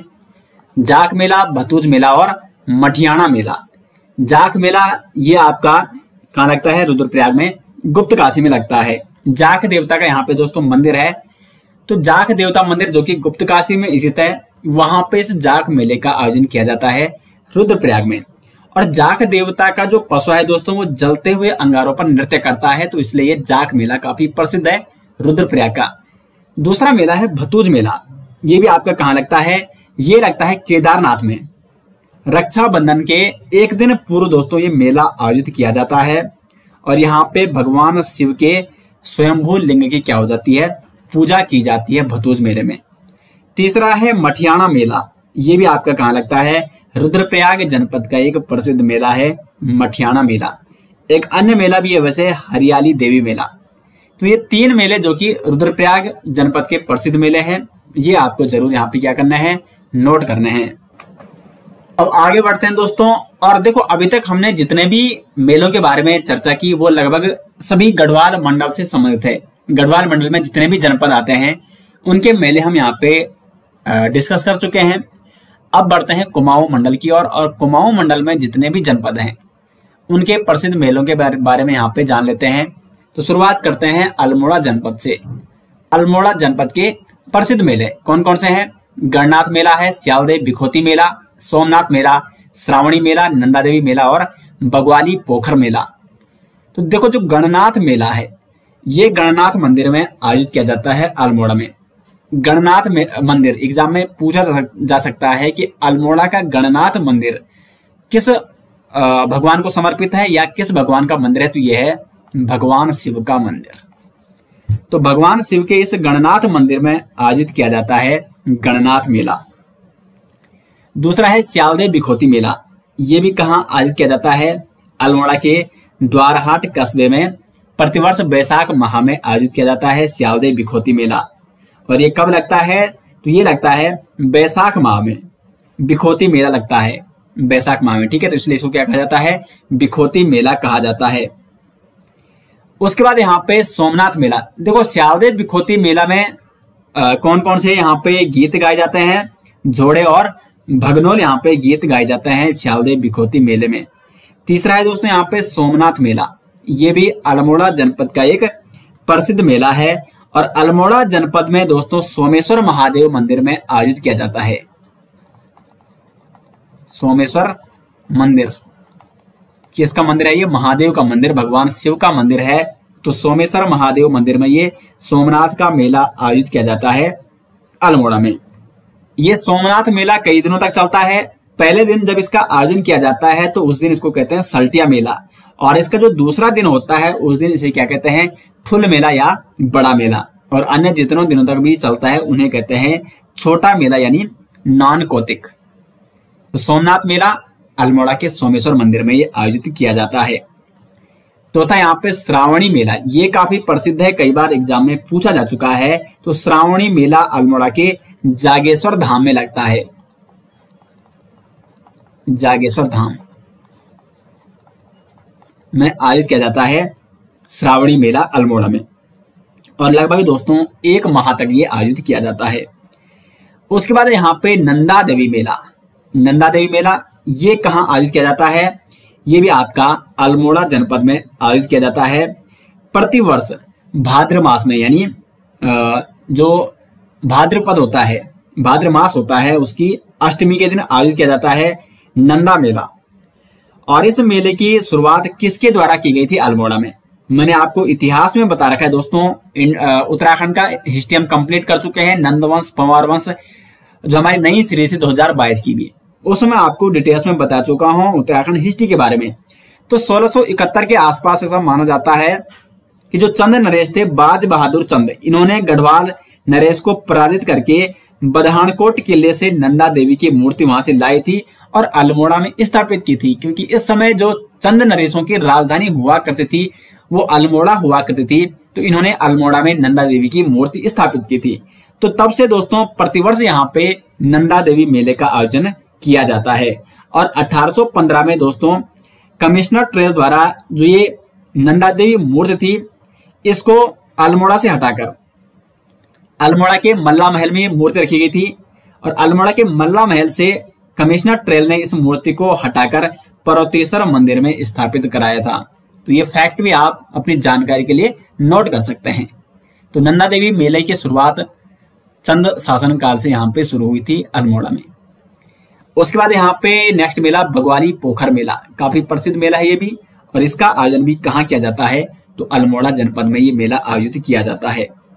जाख मेला, भतूज मेला और मठियाना मेला। जाख मेला ये आपका कहाँ लगता है? रुद्रप्रयाग में, गुप्त काशी में लगता है। जाख देवता का यहाँ पे दोस्तों मंदिर है। तो जाख देवता मंदिर जो कि गुप्त काशी में स्थित है, वहां पे इस जाख मेले का आयोजन किया जाता है रुद्रप्रयाग में। और जाख देवता का जो पशु है दोस्तों वो जलते हुए अंगारों पर नृत्य करता है, तो इसलिए ये जाख मेला काफी प्रसिद्ध है रुद्रप्रयाग का। दूसरा मेला है भतूज मेला। ये भी आपका कहाँ लगता है? ये लगता है केदारनाथ में। रक्षाबंधन के एक दिन पूर्व दोस्तों ये मेला आयोजित किया जाता है और यहाँ पे भगवान शिव के स्वयंभू लिंग की क्या हो जाती है? पूजा की जाती है भतूज मेले में। तीसरा है मठियाना मेला। ये भी आपका कहाँ लगता है? रुद्रप्रयाग जनपद का एक प्रसिद्ध मेला है मठियाना मेला। एक अन्य मेला भी है वैसे हरियाली देवी मेला। तो ये तीन मेले जो कि रुद्रप्रयाग जनपद के प्रसिद्ध मेले हैं, ये आपको जरूर यहाँ पे क्या करना है? नोट करने हैं। अब आगे बढ़ते हैं दोस्तों। और देखो अभी तक हमने जितने भी मेलों के बारे में चर्चा की वो लगभग सभी गढ़वाल मंडल से संबंधित है। गढ़वाल मंडल में जितने भी जनपद आते हैं उनके मेले हम यहाँ पे डिस्कस कर चुके हैं। अब बढ़ते हैं कुमाऊं मंडल की ओर और, और कुमाऊं मंडल में जितने भी जनपद हैं उनके प्रसिद्ध मेलों के बारे में यहाँ पे जान लेते हैं। तो शुरुआत करते हैं अल्मोड़ा जनपद से। अल्मोड़ा जनपद के प्रसिद्ध मेले कौन कौन से हैं? गणनाथ मेला है, सियालदेव बिखोती मेला, सोमनाथ मेला, श्रावणी मेला, नंदा देवी मेला और बगवाली पोखर मेला। तो देखो जो गणनाथ मेला है ये गणनाथ मंदिर में आयोजित किया जाता है अल्मोड़ा में। गणनाथ में मंदिर एग्जाम में पूछा जा सकता है कि अल्मोड़ा का गणनाथ मंदिर किस भगवान को समर्पित है या किस भगवान का मंदिर है? तो यह है भगवान शिव का मंदिर। तो भगवान शिव के इस गणनाथ मंदिर में आयोजित किया जाता है गणनाथ मेला। दूसरा है सियालदेव बिखोती मेला। ये भी कहाँ आयोजित किया जाता है? अल्मोड़ा के द्वारहाट कस्बे में प्रतिवर्ष बैसाख माह में आयोजित किया जाता है सियालदेव बिखोती मेला। और ये कब लगता है? तो ये लगता है बैसाख माह में। बिखोती मेला लगता है बैसाख माह में, ठीक है। तो इसलिए इसको क्या कहा जाता है? बिखोती मेला कहा जाता है। उसके बाद यहाँ पे सोमनाथ मेला। देखो सियालदेव बिखोती मेला में आ, कौन कौन से यहाँ पे गीत गाए जाते हैं? जोड़े और भगनोल यहाँ पे गीत गाए जाते हैं सियालदेव बिखोती मेले में। तीसरा है दोस्तों यहाँ पे सोमनाथ मेला। ये भी अल्मोड़ा जनपद का एक प्रसिद्ध मेला है और अल्मोड़ा जनपद में दोस्तों सोमेश्वर महादेव मंदिर में आयोजित किया जाता है। सोमेश्वर मंदिर किसका मंदिर है? ये महादेव का मंदिर, भगवान शिव का मंदिर है। तो सोमेश्वर महादेव मंदिर में ये सोमनाथ का मेला आयोजित किया जाता है अल्मोड़ा में। ये सोमनाथ मेला कई दिनों तक चलता है। पहले दिन जब इसका आयोजन किया जाता है तो उस दिन इसको कहते हैं सल्टिया मेला और इसका जो दूसरा दिन होता है उस दिन इसे क्या कहते हैं? फुल मेला या बड़ा मेला। और अन्य जितनों दिनों तक भी चलता है उन्हें कहते हैं छोटा मेला यानी नॉन कौतिक। तो सोमनाथ मेला अल्मोड़ा के सोमेश्वर मंदिर में ये आयोजित किया जाता है। चौथा यहाँ पे श्रावणी मेला। ये काफी प्रसिद्ध है, कई बार एग्जाम में पूछा जा चुका है। तो श्रावणी मेला अल्मोड़ा के जागेश्वर धाम में लगता है। जागेश्वर धाम में आयोजित किया जाता है श्रावणी मेला अल्मोड़ा में और लगभग दोस्तों एक माह तक ये आयोजित किया जाता है। उसके बाद यहाँ पे नंदा देवी मेला। नंदा देवी मेला ये कहाँ आयोजित किया जाता है? ये भी आपका अल्मोड़ा जनपद में आयोजित किया जाता है। प्रतिवर्ष भाद्र मास में यानी जो भाद्रपद होता है, भाद्र मास होता है, उसकी अष्टमी के दिन आयोजित किया जाता है नंदा मेला। और इस मेले की शुरुआत किसके द्वारा की गई थी? अल्मोड़ा में। मैंने आपको इतिहास में बता रखा है दोस्तों। उत्तराखंड का हिस्ट्री हम कंप्लीट कर चुके हैं, नंदवंश पंवार वंश जो हमारी नई सीरीज है दो हज़ार बाईस की भी, उसमें आपको डिटेल्स में बता चुका हूं उत्तराखंड हिस्ट्री के बारे में। तो सोलह सौ इकहत्तर के आसपास ऐसा माना जाता है कि जो चंद नरेश थे, बाज बहादुर चंद, इन्होंने गढ़वाल नरेश को पराजित करके बधानकोट किले से नंदा देवी की मूर्ति वहां से लाई थी और अल्मोड़ा में स्थापित की थी। क्योंकि इस समय जो चंद नरेशों की राजधानी हुआ करती थी वो अल्मोड़ा हुआ करती थी, तो इन्होंने अल्मोड़ा में नंदा देवी की मूर्ति स्थापित की थी। तो तब से दोस्तों प्रतिवर्ष यहाँ पे नंदा देवी मेले का आयोजन किया जाता है। और अठारह सौ पंद्रह में दोस्तों कमिश्नर ट्रेल द्वारा जो ये नंदा देवी मूर्ति थी इसको अल्मोड़ा से हटाकर अल्मोड़ा के मल्ला महल में मूर्ति रखी गई थी और अल्मोड़ा के मल्ला महल से कमिश्नर ट्रेल ने इस मूर्ति को हटाकर पर्वतेश्वर मंदिर में स्थापित कराया था। तो ये फैक्ट भी आप अपनी जानकारी के लिए नोट कर सकते हैं। तो नंदा देवी मेले की शुरुआत चंद शासन काल से यहाँ पे शुरू हुई थी अल्मोड़ा में। उसके बाद यहाँ पे नेक्स्ट मेला बगवाली पोखर मेला, काफी प्रसिद्ध मेला है ये भी, और इसका आयोजन भी कहाँ किया जाता है? तो अल्मोड़ा जनपद में ये मेला आयोजित किया जाता है।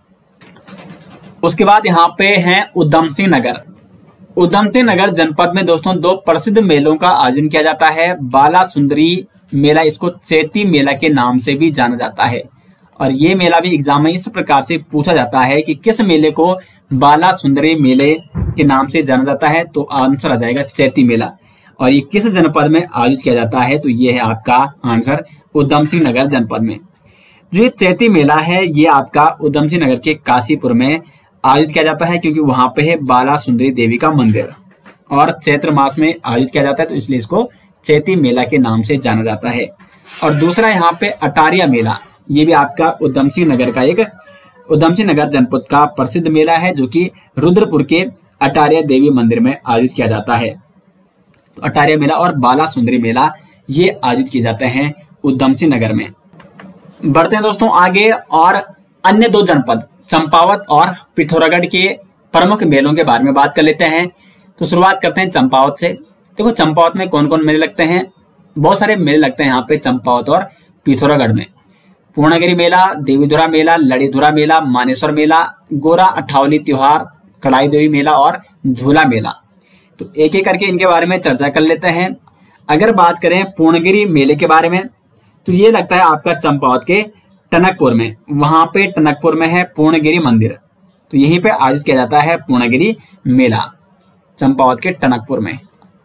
उसके बाद यहाँ पे है उधम सिंह नगर। उधम सिंह नगर जनपद में दोस्तों दो प्रसिद्ध मेलों का आयोजन किया जाता है। बाला सुंदरी मेला, इसको चैती मेला के नाम से भी जाना जाता है। और ये मेला भी एग्जाम में इस प्रकार से पूछा जाता है कि किस मेले को बाला सुंदरी मेले के नाम से जाना जाता है, तो आंसर आ जाएगा चैती मेला। और ये किस जनपद में आयोजित किया जाता है, तो ये है आपका आंसर उधम सिंह नगर जनपद में। जो ये चैती मेला है ये आपका उधम सिंह नगर के काशीपुर में आयोजित किया जाता है, क्योंकि वहां पे है बाला सुंदरी देवी का मंदिर और चैत्र मास में आयोजित किया जाता है, तो इसलिए इसको चैती मेला के नाम से जाना जाता है। और दूसरा यहाँ पे अटारिया मेला, ये भी आपका उधम सिंह नगर का एक उधम सिंह नगर जनपद का प्रसिद्ध मेला है, जो कि रुद्रपुर के अटारिया देवी मंदिर में आयोजित किया जाता है। तो अटारिया मेला और बाला सुंदरी मेला ये आयोजित किए जाते हैं उधम सिंह नगर में। बढ़ते हैं दोस्तों आगे और अन्य दो जनपद चंपावत और पिथौरागढ़ के प्रमुख मेलों के बारे में बात कर लेते हैं। तो शुरुआत करते हैं चंपावत से। देखो चंपावत में कौन कौन मेले लगते हैं, बहुत सारे मेले लगते हैं यहाँ पे चंपावत और पिथौरागढ़ में। पूर्णगिरी मेला, देवीधुरा मेला, लड़ीधुरा मेला, मानेश्वर मेला, गोरा अठावली त्योहार, कड़ाई देवी मेला और झूला मेला। तो एक एक करके इनके बारे में चर्चा कर लेते हैं। अगर बात करें पूर्णगिरी मेले के बारे में, तो ये लगता है आपका चंपावत के टनकपुर में। वहां पे टनकपुर में है पूर्णगिरी मंदिर, तो यहीं पे आयोजित किया जाता है पूर्णगिरी मेला चंपावत के टनकपुर में।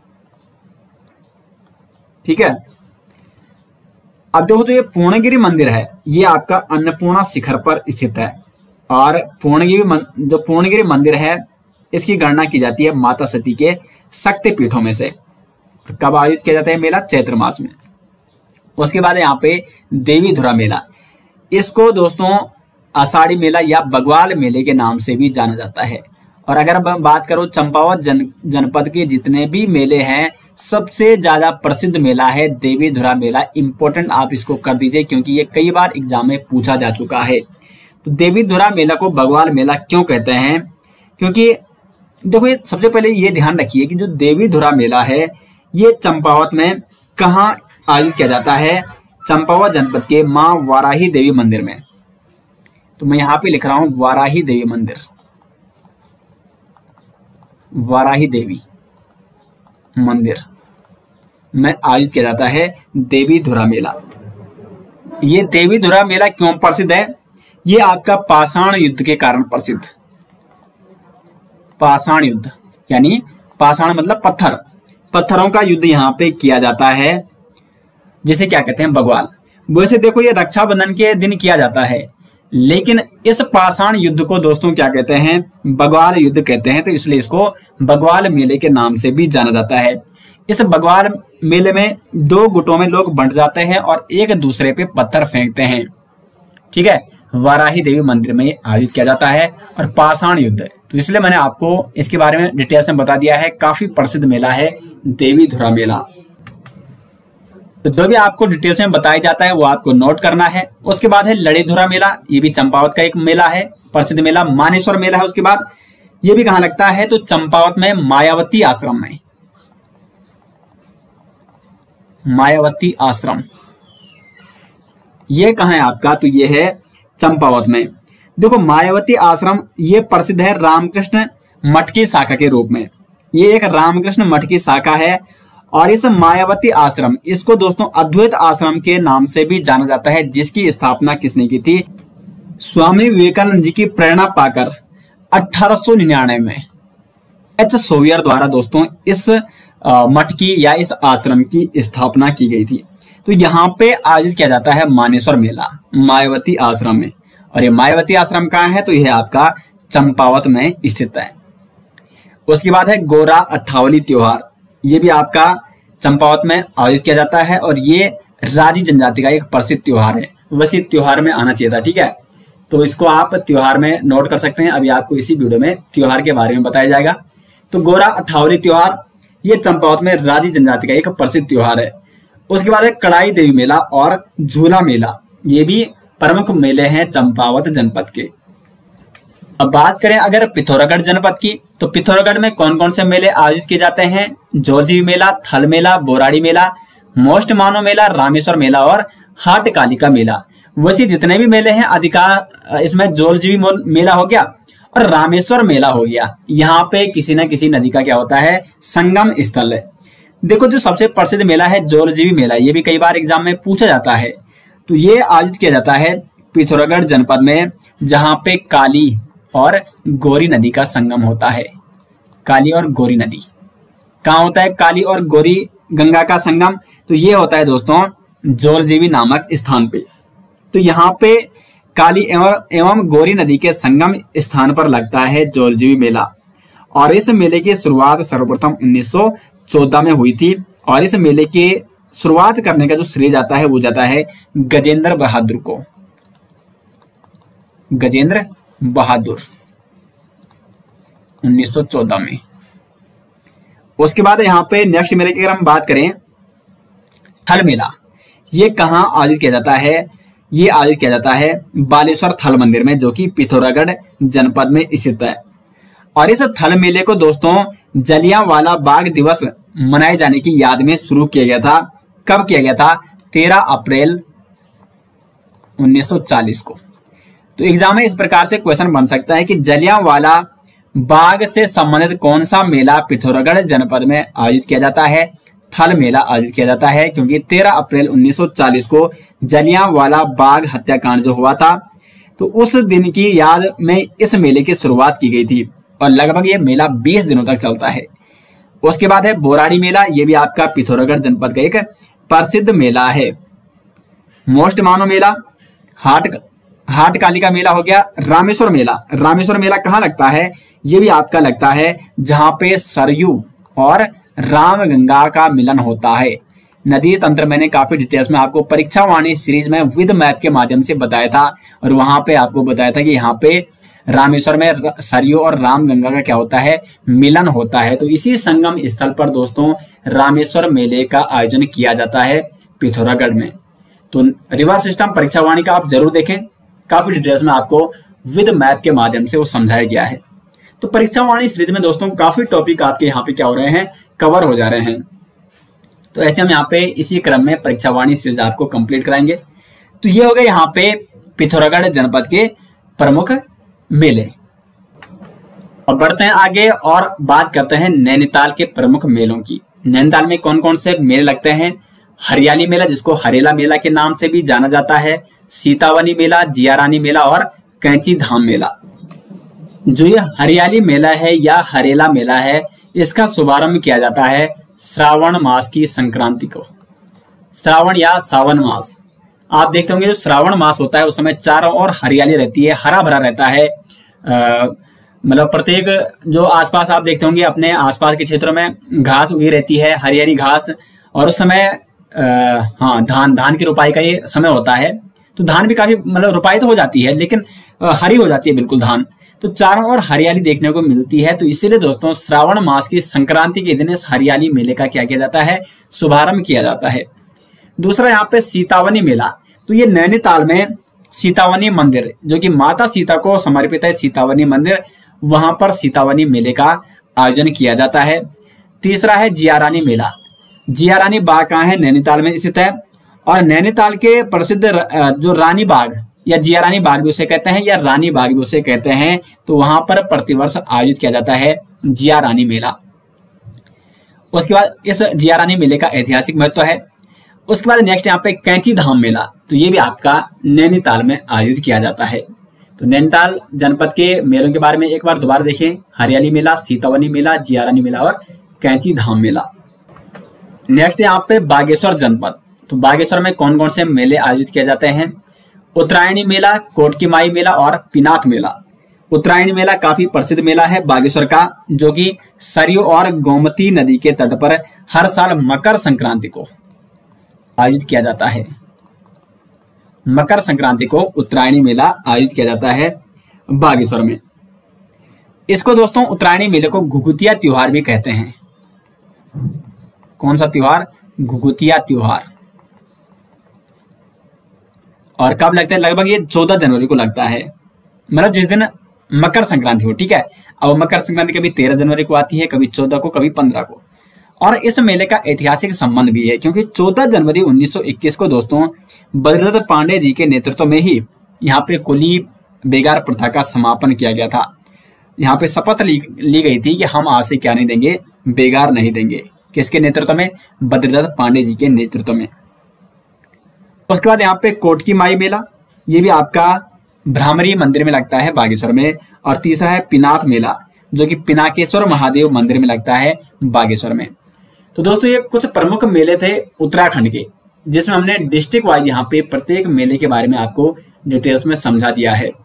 ठीक है। अब देखो जो ये पूर्णगिरी मंदिर है ये आपका अन्नपूर्णा शिखर पर स्थित है। और पूर्णगिरी जो पूर्णगिरी मंदिर है इसकी गणना की जाती है माता सती के शक्ति पीठों में से। कब आयोजित किया जाता है मेला? चैत्र मास में। उसके बाद यहाँ पे देवीधुरा मेला, इसको दोस्तों आषाढ़ी मेला या बग्वाल मेले के नाम से भी जाना जाता है। और अगर मैं बात करूं चंपावत जन, जनपद के जितने भी मेले हैं सबसे ज्यादा प्रसिद्ध मेला है देवीधुरा मेला। इंपॉर्टेंट आप इसको कर दीजिए क्योंकि ये कई बार एग्जाम में पूछा जा चुका है। तो देवीधुरा मेला को बग्वाल मेला क्यों कहते हैं? क्योंकि देखो ये सबसे पहले ये ध्यान रखिए कि जो देवीधुरा मेला है ये चंपावत में कहाँ आयोजित किया जाता है? चंपावत जनपद के माँ वाराही देवी मंदिर में। तो मैं यहाँ पे लिख रहा हूं वाराही देवी मंदिर, वाराही देवी मंदिर में आयोजित किया जाता है देवीधुरा मेला। ये देवीधुरा मेला क्यों प्रसिद्ध है? ये आपका पाषाण युद्ध के कारण प्रसिद्ध। पाषाण युद्ध यानी पाषाण मतलब पत्थर, पत्थरों का युद्ध यहाँ पे किया जाता है जिसे क्या कहते हैं? बग्वाल। वैसे देखो ये रक्षाबंधन के दिन किया जाता है, लेकिन इस पाषाण युद्ध को दोस्तों क्या कहते हैं? बग्वाल युद्ध कहते हैं। तो इसलिए इसको बग्वाल मेले के नाम से भी जाना जाता है। इस बग्वाल मेले में दो गुटों में लोग बंट जाते हैं और एक दूसरे पे पत्थर फेंकते हैं। ठीक है। वाराही देवी मंदिर में आयोजित किया जाता है और पाषाण युद्ध, तो इसलिए मैंने आपको इसके बारे में डिटेल से बता दिया है। काफी प्रसिद्ध मेला है देवीधुरा मेला। तो जो भी आपको डिटेल्स में बताया जाता है वो आपको नोट करना है। उसके बाद है लड़ीधुरा मेला, ये भी चंपावत का एक मेला है, प्रसिद्ध मेला। मानेश्वर मेला है उसके बाद, ये भी कहाँ लगता है? तो चंपावत में मायावती आश्रम में, मायावती आश्रम ये कहाँ है आपका? तो ये है चंपावत में। देखो मायावती आश्रम ये प्रसिद्ध है रामकृष्ण मठ की शाखा के रूप में। ये एक रामकृष्ण मठ की शाखा है और इस मायावती आश्रम इसको दोस्तों अद्वैत आश्रम के नाम से भी जाना जाता है, जिसकी स्थापना किसने की थी? स्वामी विवेकानंद जी की प्रेरणा पाकर अठारह सौ निन्यानवे में एच सोवियर द्वारा दोस्तों इस मठ की या इस आश्रम की स्थापना की गई थी। तो यहाँ पे आयोजित किया जाता है मानेश्वर मेला मायावती आश्रम में। और ये मायावती आश्रम कहाँ है? तो यह आपका चंपावत में स्थित है। उसके बाद है गोरा अठावली त्योहार, ये भी आपका चंपावत में आयोजित किया जाता है और ये राजी जनजाति का एक प्रसिद्ध त्योहार है। वैसे त्योहार में आना चाहिए था। ठीक है। तो इसको आप त्योहार में नोट कर सकते हैं। अभी आपको इसी वीडियो में त्योहार के बारे में बताया जाएगा। तो गोरा अठावली त्योहार ये चंपावत में राजी जनजाति का एक प्रसिद्ध त्योहार है। उसके बाद है कड़ाई देवी मेला और झूला मेला, ये भी प्रमुख मेले हैं चंपावत जनपद के। अब बात करें अगर पिथौरागढ़ जनपद की, तो पिथौरागढ़ में कौन कौन से मेले आयोजित किए जाते हैं? जोरजीवी मेला, थल मेला, बोराड़ी मेला, मोस्ट मानो मेला, रामेश्वर मेला और हाट कालिका मेला। वैसे जितने भी मेले हैं अधिकार इसमें जोरजीवी मेला हो गया और रामेश्वर मेला हो गया। यहाँ पे किसी न किसी नदी का क्या होता है, संगम स्थल है। देखो जो सबसे प्रसिद्ध मेला है जोरजीवी मेला, ये भी कई बार एग्जाम में पूछा जाता है। तो ये आयोजित किया जाता है पिथौरागढ़ जनपद में, जहां पे काली और गौरी नदी का संगम होता है। काली और गौरी नदी कहाँ होता है, काली और गौरी गंगा का संगम, तो ये होता है दोस्तों जोरजीवी नामक स्थान पे। तो यहाँ पे काली एवं एवं गौरी नदी के संगम स्थान पर लगता है जोरजीवी मेला। और इस मेले की शुरुआत सर्वप्रथम उन्नीस सौ चौदह में हुई थी। और इस मेले के शुरुआत करने का जो श्रेय जाता है वो जाता है गजेंद्र बहादुर को। गजेंद्र बहादुर उन्नीस सौ चौदह में। उसके बाद यहाँ पे नेक्स्ट मेले की अगर हम बात करें, थल मेला, ये कहाँ आयोजित किया जाता है, ये आयोजित किया जाता है बालेश्वर थल मंदिर में, जो कि पिथौरागढ़ जनपद में स्थित है। और इस थल मेले को दोस्तों जलियांवाला बाग दिवस मनाए जाने की याद में शुरू किया गया था। कब किया गया था, तेरह अप्रैल उन्नीस सौ चालीस को। तो एग्जाम में इस प्रकार से क्वेश्चन बन सकता है कि जलियांवाला बाग से संबंधित कौन सा मेला पिथौरागढ़ जनपद में आयोजित किया जाता है, थल मेला आयोजित किया जाता है, क्योंकि तेरह अप्रैल उन्नीस सौ चालीस को जलियांवाला बाग हत्याकांड जो हुआ था, तो उस दिन की याद में इस मेले की शुरुआत की गई थी। और लगभग ये मेला बीस दिनों तक चलता है। उसके बाद है बोराड़ी मेला, ये भी आपका पिथौरागढ़ जनपद का एक प्रसिद्ध मेला है। मोस्ट मानो मेला, हाट हाट कालिका मेला हो गया। रामेश्वर मेला, रामेश्वर मेला कहाँ लगता है, ये भी आपका लगता है जहां पे सरयू और रामगंगा का मिलन होता है। नदी तंत्र मैंने काफी डिटेल्स में आपको परीक्षा वाणी सीरीज में विद मैप के माध्यम से बताया था, और वहां पे आपको बताया था कि यहाँ पे रामेश्वर में सरयू और रामगंगा का क्या होता है, मिलन होता है। तो इसी संगम स्थल पर दोस्तों रामेश्वर मेले का आयोजन किया जाता है पिथौरागढ़ में। तो रिवर सिस्टम परीक्षा वाणी का आप जरूर देखें, काफी डिटेल्स में आपको विद मैप के माध्यम से वो समझाया गया है। तो परीक्षा वाणी सीरीज में दोस्तों काफी टॉपिक आपके यहाँ पे क्या हो रहे हैं, कवर हो जा रहे हैं। तो ऐसे हम यहाँ पे इसी क्रम में परीक्षा वाणी सीरीज आपको कंप्लीट कराएंगे। तो ये हो गए यहाँ पे पिथौरागढ़ जनपद के प्रमुख मेले। अब बढ़ते हैं आगे और बात करते हैं नैनीताल के प्रमुख मेलों की। नैनीताल में कौन कौन से मेले लगते हैं, हरियाली मेला जिसको हरेला मेला के नाम से भी जाना जाता है, सीतावनी मेला, जियारानी मेला और कैंची धाम मेला। जो ये हरियाली मेला है या हरेला मेला है, इसका शुभारंभ किया जाता है श्रावण मास की संक्रांति को। श्रावण या सावन मास, आप देखते होंगे जो श्रावण मास होता है उस समय चारों ओर हरियाली रहती है, हरा भरा रहता है। मतलब प्रत्येक जो आसपास आप देखते होंगे अपने आसपास के क्षेत्रों में घास उगी रहती है, हरी हरी घास। और उस समय आ, हाँ धान धान की रुपाई का ये समय होता है। तो धान भी काफी मतलब रुपाई तो हो जाती है, लेकिन हरी हो जाती है बिल्कुल धान। तो चारों ओर हरियाली देखने को मिलती है। तो इसीलिए दोस्तों श्रावण मास की संक्रांति के दिन इस हरियाली मेले का क्या किया जाता है, शुभारंभ किया जाता है। दूसरा यहाँ पे सीतावनी मेला, तो ये नैनीताल में सीतावनी मंदिर जो कि माता सीता को समर्पित है, सीतावनी मंदिर, वहां पर सीतावनी मेले का आयोजन किया जाता है। तीसरा है जियारानी मेला। जियारानी बाग कहाँ है, नैनीताल में स्थित है। और नैनीताल के प्रसिद्ध जो रानी बाग या जियारानी बाग भी उसे कहते हैं या रानी बाग भी उसे कहते हैं, तो वहां पर प्रतिवर्ष आयोजित किया जाता है जियारानी मेला। उसके बाद इस जियारानी मेले का ऐतिहासिक महत्व है। उसके बाद नेक्स्ट यहाँ पे कैंची धाम मेला, तो ये भी आपका नैनीताल में आयोजित किया जाता है। तो नैनीताल जनपद के मेलों के बारे में एक बार दोबारा देखें, हरियाली मेला, सीतावनी मेला, जियारानी मेला और कैंची धाम मेला। नेक्स्ट यहाँ पे बागेश्वर जनपद, तो बागेश्वर में कौन कौन से मेले आयोजित किए जाते हैं, उत्तरायणी मेला, कोटकी माई मेला और पिनाक मेला। उत्तरायणी मेला काफी प्रसिद्ध मेला है बागेश्वर का, जो कि सरयू और गोमती नदी के तट पर हर साल मकर संक्रांति को आयोजित किया जाता है। मकर संक्रांति को उत्तरायणी मेला आयोजित किया जाता है बागेश्वर में। इसको दोस्तों उत्तरायणी मेले को घुघुतिया त्योहार भी कहते हैं। कौन सा त्योहार, घुघुतिया त्योहार। और कब लगता है, लगभग ये चौदह जनवरी को लगता है, मतलब जिस दिन मकर संक्रांति हो, ठीक है। अब मकर संक्रांति कभी तेरह जनवरी को आती है, कभी चौदह को, कभी पंद्रह को। और इस मेले का ऐतिहासिक संबंध भी है, क्योंकि चौदह जनवरी उन्नीस सौ इक्कीस को दोस्तों बद्रीदत्त पांडे जी के नेतृत्व में ही यहाँ पे कुली बेगार प्रथा का समापन किया गया था। यहाँ पे शपथ ली, ली गई थी कि हम आज से क्या नहीं देंगे, बेगार नहीं देंगे। किसके नेतृत्व में? बद्रीदत्त पांडे जी के नेतृत्व में। उसके बाद यहाँ पे कोटकी माई मेला, ये भी आपका भ्रामरी मंदिर में लगता है बागेश्वर में। और तीसरा है पिनाथ मेला, जो कि पिनाकेश्वर महादेव मंदिर में लगता है बागेश्वर में। तो दोस्तों ये कुछ प्रमुख मेले थे उत्तराखंड के, जिसमें हमने डिस्ट्रिक्ट वाइज यहाँ पे प्रत्येक मेले के बारे में आपको डिटेल्स में समझा दिया है।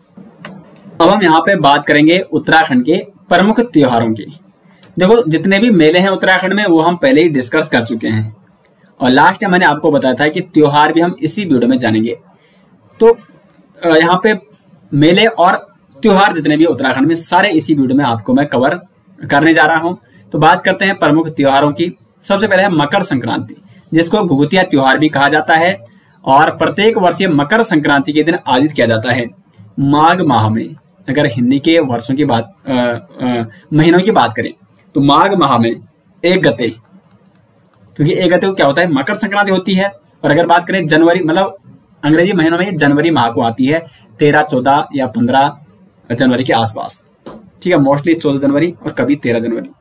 अब हम यहाँ पे बात करेंगे उत्तराखंड के प्रमुख त्योहारों की। देखो जितने भी मेले हैं उत्तराखंड में वो हम पहले ही डिस्कस कर चुके हैं, और लास्ट टाइम मैंने आपको बताया था कि त्योहार भी हम इसी वीडियो में जानेंगे। तो यहाँ पे मेले और त्योहार जितने भी उत्तराखंड में सारे इसी वीडियो में आपको मैं कवर करने जा रहा हूँ। तो बात करते हैं प्रमुख त्योहारों की। सबसे पहले है मकर संक्रांति, जिसको घुघुतिया त्योहार भी कहा जाता है, और प्रत्येक वर्षीय मकर संक्रांति के दिन आयोजित किया जाता है माघ माह में। अगर हिंदी के वर्षों की बात आ, आ, महीनों की बात करें तो माघ माह में एक गते, क्योंकि एक गते को क्या होता है, मकर संक्रांति होती है। और अगर बात करें जनवरी, मतलब अंग्रेजी महीनों में जनवरी माह को आती है, तेरह चौदह या पंद्रह जनवरी के आसपास, ठीक है, मोस्टली चौदह जनवरी और कभी तेरह जनवरी।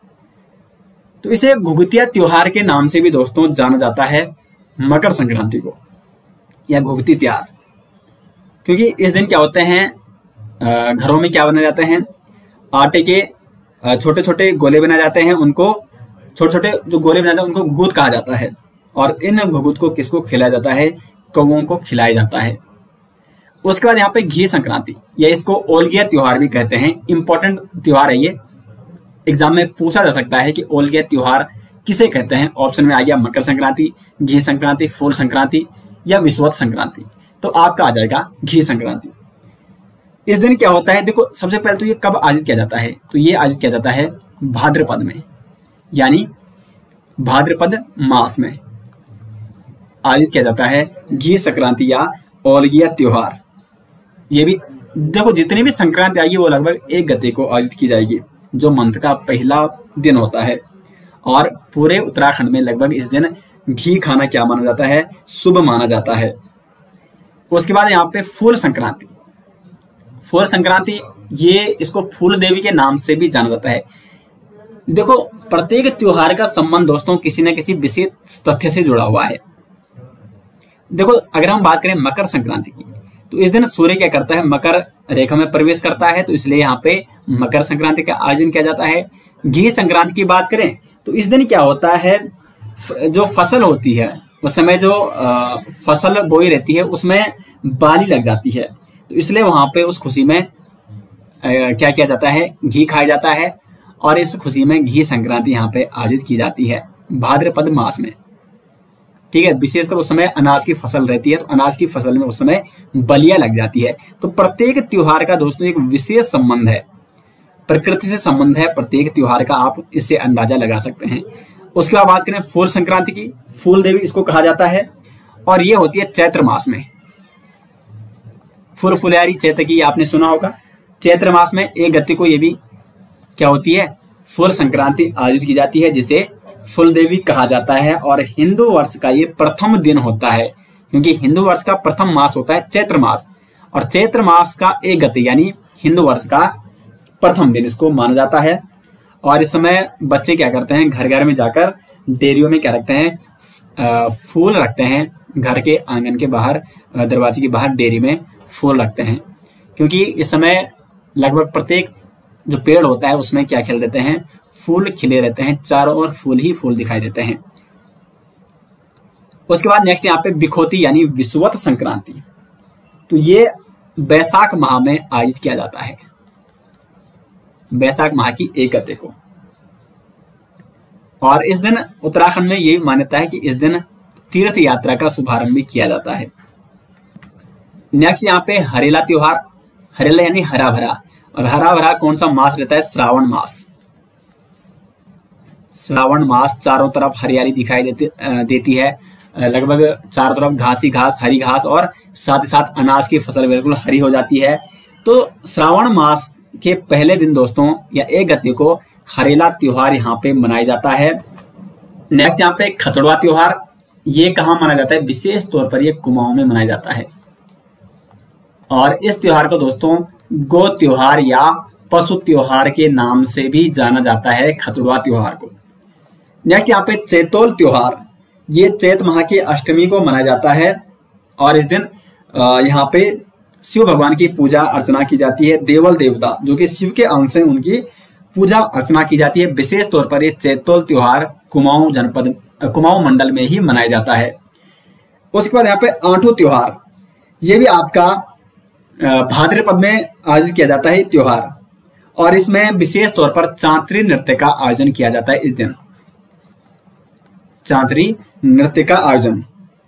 तो इसे घुघुतिया त्योहार के नाम से भी दोस्तों जाना जाता है मकर संक्रांति को, या घुघुती त्योहार। क्योंकि इस दिन क्या होते हैं, घरों में क्या बनाए जाते हैं, आटे के छोटे छोटे गोले बनाए जाते हैं, उनको छोटे छोटे जो गोले बनाए जाते हैं उनको घुघुत कहा जाता है। और इन घुघुत को किसको खिलाया जाता है, कौओं को खिलाया जाता है। उसके बाद यहाँ पे घी संक्रांति, या इसको ओलगिया त्योहार भी कहते हैं। इंपॉर्टेंट त्योहार है ये, एग्जाम में पूछा जा सकता है कि ओलगिया त्योहार किसे कहते हैं। ऑप्शन में आ गया मकर संक्रांति, घी संक्रांति, फूल संक्रांति या विषुवत संक्रांति। तो आपका आ जाएगा घी संक्रांति। इस दिन क्या होता है, देखो सबसे पहले तो ये कब आयोजित किया जाता है, तो ये आयोजित किया जाता है भाद्रपद में, यानी भाद्रपद मास में आयोजित किया जाता है घी संक्रांति या ओलगिया त्योहार। ये भी देखो जितनी भी संक्रांति आएगी वो लगभग एक गते को आयोजित की जाएगी, जो मंथ का पहला दिन होता है। और पूरे उत्तराखंड में लगभग इस दिन घी खाना क्या माना जाता है, शुभ माना जाता है। उसके बाद यहाँ पे फूल संक्रांति, फूल संक्रांति ये इसको फूल देवी के नाम से भी जाना जाता है। देखो प्रत्येक त्योहार का संबंध दोस्तों किसी न किसी विशेष तथ्य से जुड़ा हुआ है। देखो अगर हम बात करें मकर संक्रांति की, तो इस दिन सूर्य क्या करता है, मकर रेखा में प्रवेश करता है, तो इसलिए यहाँ पे मकर संक्रांति का आयोजन किया जाता है। घी संक्रांति की बात करें तो इस दिन क्या होता है, जो फसल होती है उस समय जो फसल बोई रहती है उसमें बाली लग जाती है, तो इसलिए वहां पे उस खुशी में क्या किया जाता है, घी खाया जाता है। और इस खुशी में घी संक्रांति यहाँ पे आयोजित की जाती है भाद्रपद मास में, ठीक है। विशेषकर उस समय अनाज की फसल रहती है, तो अनाज की फसल में उस समय बलियां लग जाती है। तो प्रत्येक त्योहार का दोस्तों एक विशेष संबंध है, प्रकृति से संबंध है प्रत्येक त्योहार का, आप इससे अंदाजा लगा सकते हैं। उसके बाद बात करें फूल संक्रांति की, फूल देवी इसको कहा जाता है, और ये होती है चैत्र मास में। फुल फुलैरी चैत्र की आपने सुना होगा। चैत्र मास में एक गते को ये भी क्या होती है, फूल संक्रांति आयोजित की जाती है, जिसे फूल देवी कहा जाता है। और हिंदू वर्ष का ये प्रथम दिन होता है, क्योंकि हिंदू वर्ष का प्रथम मास होता है चैत्र मास, और चैत्र मास का एक गते यानी हिंदू वर्ष का प्रथम दिन इसको माना जाता है। और इस समय बच्चे क्या करते हैं, घर घर में जाकर डेयरियों में क्या रखते हैं, फूल रखते हैं। घर के आंगन के बाहर, दरवाजे के बाहर डेयरी में फूल रखते हैं, क्योंकि इस समय लगभग प्रत्येक जो पेड़ होता है उसमें क्या खिल देते हैं, फूल खिले रहते हैं, चारों ओर फूल ही फूल दिखाई देते हैं। उसके बाद नेक्स्ट यहाँ पे बिखोती यानी विषुवत संक्रांति, तो ये बैसाख माह में आयोजित किया जाता है, बैसाख माह की एक गते को। और इस दिन उत्तराखंड में ये भी मान्यता है कि इस दिन तीर्थ यात्रा का शुभारंभ भी किया जाता है। नेक्स्ट यहाँ पे हरेला त्योहार, हरेला यानी हरा भरा, और हरा भरा कौन सा मास रहता है, श्रावण मास। श्रावण मास चारों तरफ हरियाली दिखाई देती देती है, लगभग चारों तरफ घास ही घास, हरी घास, और साथ ही साथ अनाज की फसल बिल्कुल हरी हो जाती है। तो श्रावण मास के पहले दिन दोस्तों या एक गते को हरेला त्योहार यहाँ पे मनाया जाता है। नेक्स्ट यहाँ पे खतड़वा त्योहार, ये कहाँ मनाया जाता है, विशेष तौर पर ये कुमाऊं में मनाया जाता है। और इस त्योहार को दोस्तों गो त्योहार या पशु त्योहार के नाम से भी जाना जाता है खतुड़वा त्योहार को। नेक्स्ट यहाँ पे चैतोल त्योहार, ये चैत माह की अष्टमी को मनाया जाता है और इस दिन यहाँ पे शिव भगवान की पूजा अर्चना की जाती है। देवल देवता जो कि शिव के अंश हैं उनकी पूजा अर्चना की जाती है। विशेष तौर पर ये चैतोल त्योहार कुमाऊं जनपद कुमाऊं मंडल में ही मनाया जाता है। उसके बाद यहाँ पे आंठू त्योहार, ये भी आपका भाद्रपद में आयोजित किया जाता है त्योहार और इसमें विशेष तौर पर चांचरी नृत्य का आयोजन किया जाता है। इस दिन चांचरी नृत्य का आयोजन।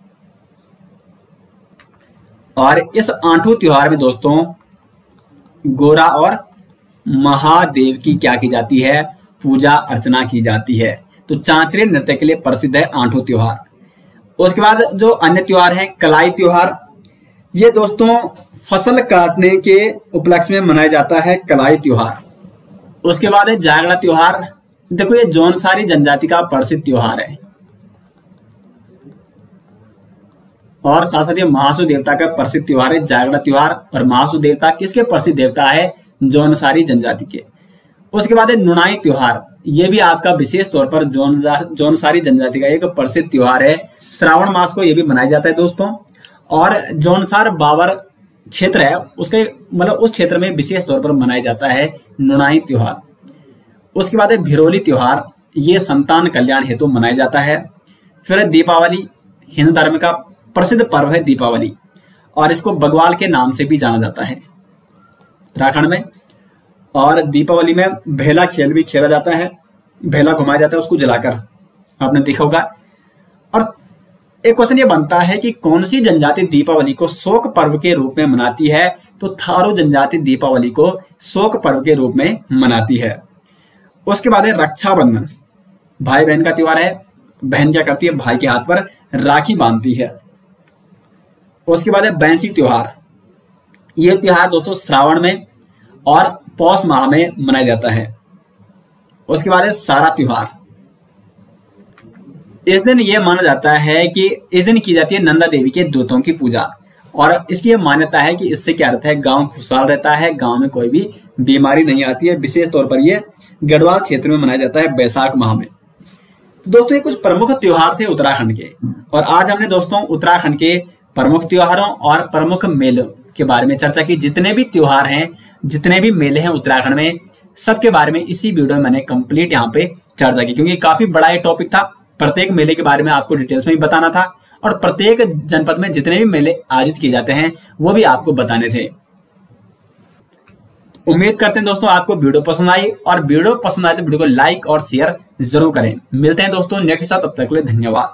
और इस आंठू त्योहार में दोस्तों गोरा और महादेव की क्या की जाती है, पूजा अर्चना की जाती है। तो चांचरी नृत्य के लिए प्रसिद्ध है आंठू त्योहार। उसके बाद जो अन्य त्योहार है कलाई त्योहार, ये दोस्तों फसल काटने के उपलक्ष्य में मनाया जाता है कलाई त्योहार। उसके बाद है जागड़ा त्योहार। देखो ये जौनसारी जनजाति का प्रसिद्ध त्योहार है और साथ साथ ये महासु देवता का प्रसिद्ध त्योहार है जागड़ा त्योहार। और महासु देवता किसके प्रसिद्ध देवता है, जौनसारी जनजाति के। उसके बाद है नुनाई त्योहार, ये भी आपका विशेष तौर पर जौनसारी जनजाति का एक प्रसिद्ध त्योहार है। श्रावण मास को ये भी मनाया जाता है दोस्तों। और जौनसार बाबर क्षेत्र है उसके मतलब उस क्षेत्र में विशेष तौर पर मनाया जाता है नुनाई त्योहार। उसके बाद है भिरोली त्योहार, ये संतान कल्याण हेतु मनाया जाता है। फिर दीपावली, हिंदू धर्म का प्रसिद्ध पर्व है दीपावली और इसको बग्वाल के नाम से भी जाना जाता है उत्तराखंड में। और दीपावली में भेला खेल भी खेला जाता है, भेला घुमाया जाता है उसको जलाकर, आपने देखा होगा। और एक क्वेश्चन ये बनता है कि कौन सी जनजाति दीपावली को शोक पर्व के रूप में मनाती है, तो थारू जनजाति दीपावली को शोक पर्व के रूप में मनाती है। उसके बाद है रक्षाबंधन, भाई बहन का त्योहार है। बहन क्या करती है, भाई के हाथ पर राखी बांधती है। उसके बाद है बैंसी त्योहार, यह त्योहार दोस्तों श्रावण में और पौष माह में मनाया जाता है। उसके बाद है सारा त्योहार, इस दिन यह माना जाता है कि इस दिन की जाती है नंदा देवी के दूतों की पूजा और इसकी यह मान्यता है कि इससे क्या रहता है, गांव खुशहाल रहता है, गांव में कोई भी बीमारी नहीं आती है। विशेष तौर पर यह गढ़वाल क्षेत्र में मनाया जाता है बैसाख माह में। तो दोस्तों ये कुछ प्रमुख त्योहार थे उत्तराखंड के और आज हमने दोस्तों उत्तराखंड के प्रमुख त्योहारों और प्रमुख मेलों के बारे में चर्चा की। जितने भी त्योहार हैं, जितने भी मेले हैं उत्तराखंड में, सबके बारे में इसी वीडियो में मैंने कंप्लीट यहाँ पे चर्चा की, क्योंकि काफी बड़ा ये टॉपिक था। प्रत्येक मेले के बारे में आपको डिटेल्स में भी बताना था और प्रत्येक जनपद में जितने भी मेले आयोजित किए जाते हैं वो भी आपको बताने थे। उम्मीद करते हैं दोस्तों आपको वीडियो पसंद आई और वीडियो पसंद आए तो वीडियो को लाइक और शेयर जरूर करें। मिलते हैं दोस्तों नेक्स्ट साथ, तब तक के लिए धन्यवाद।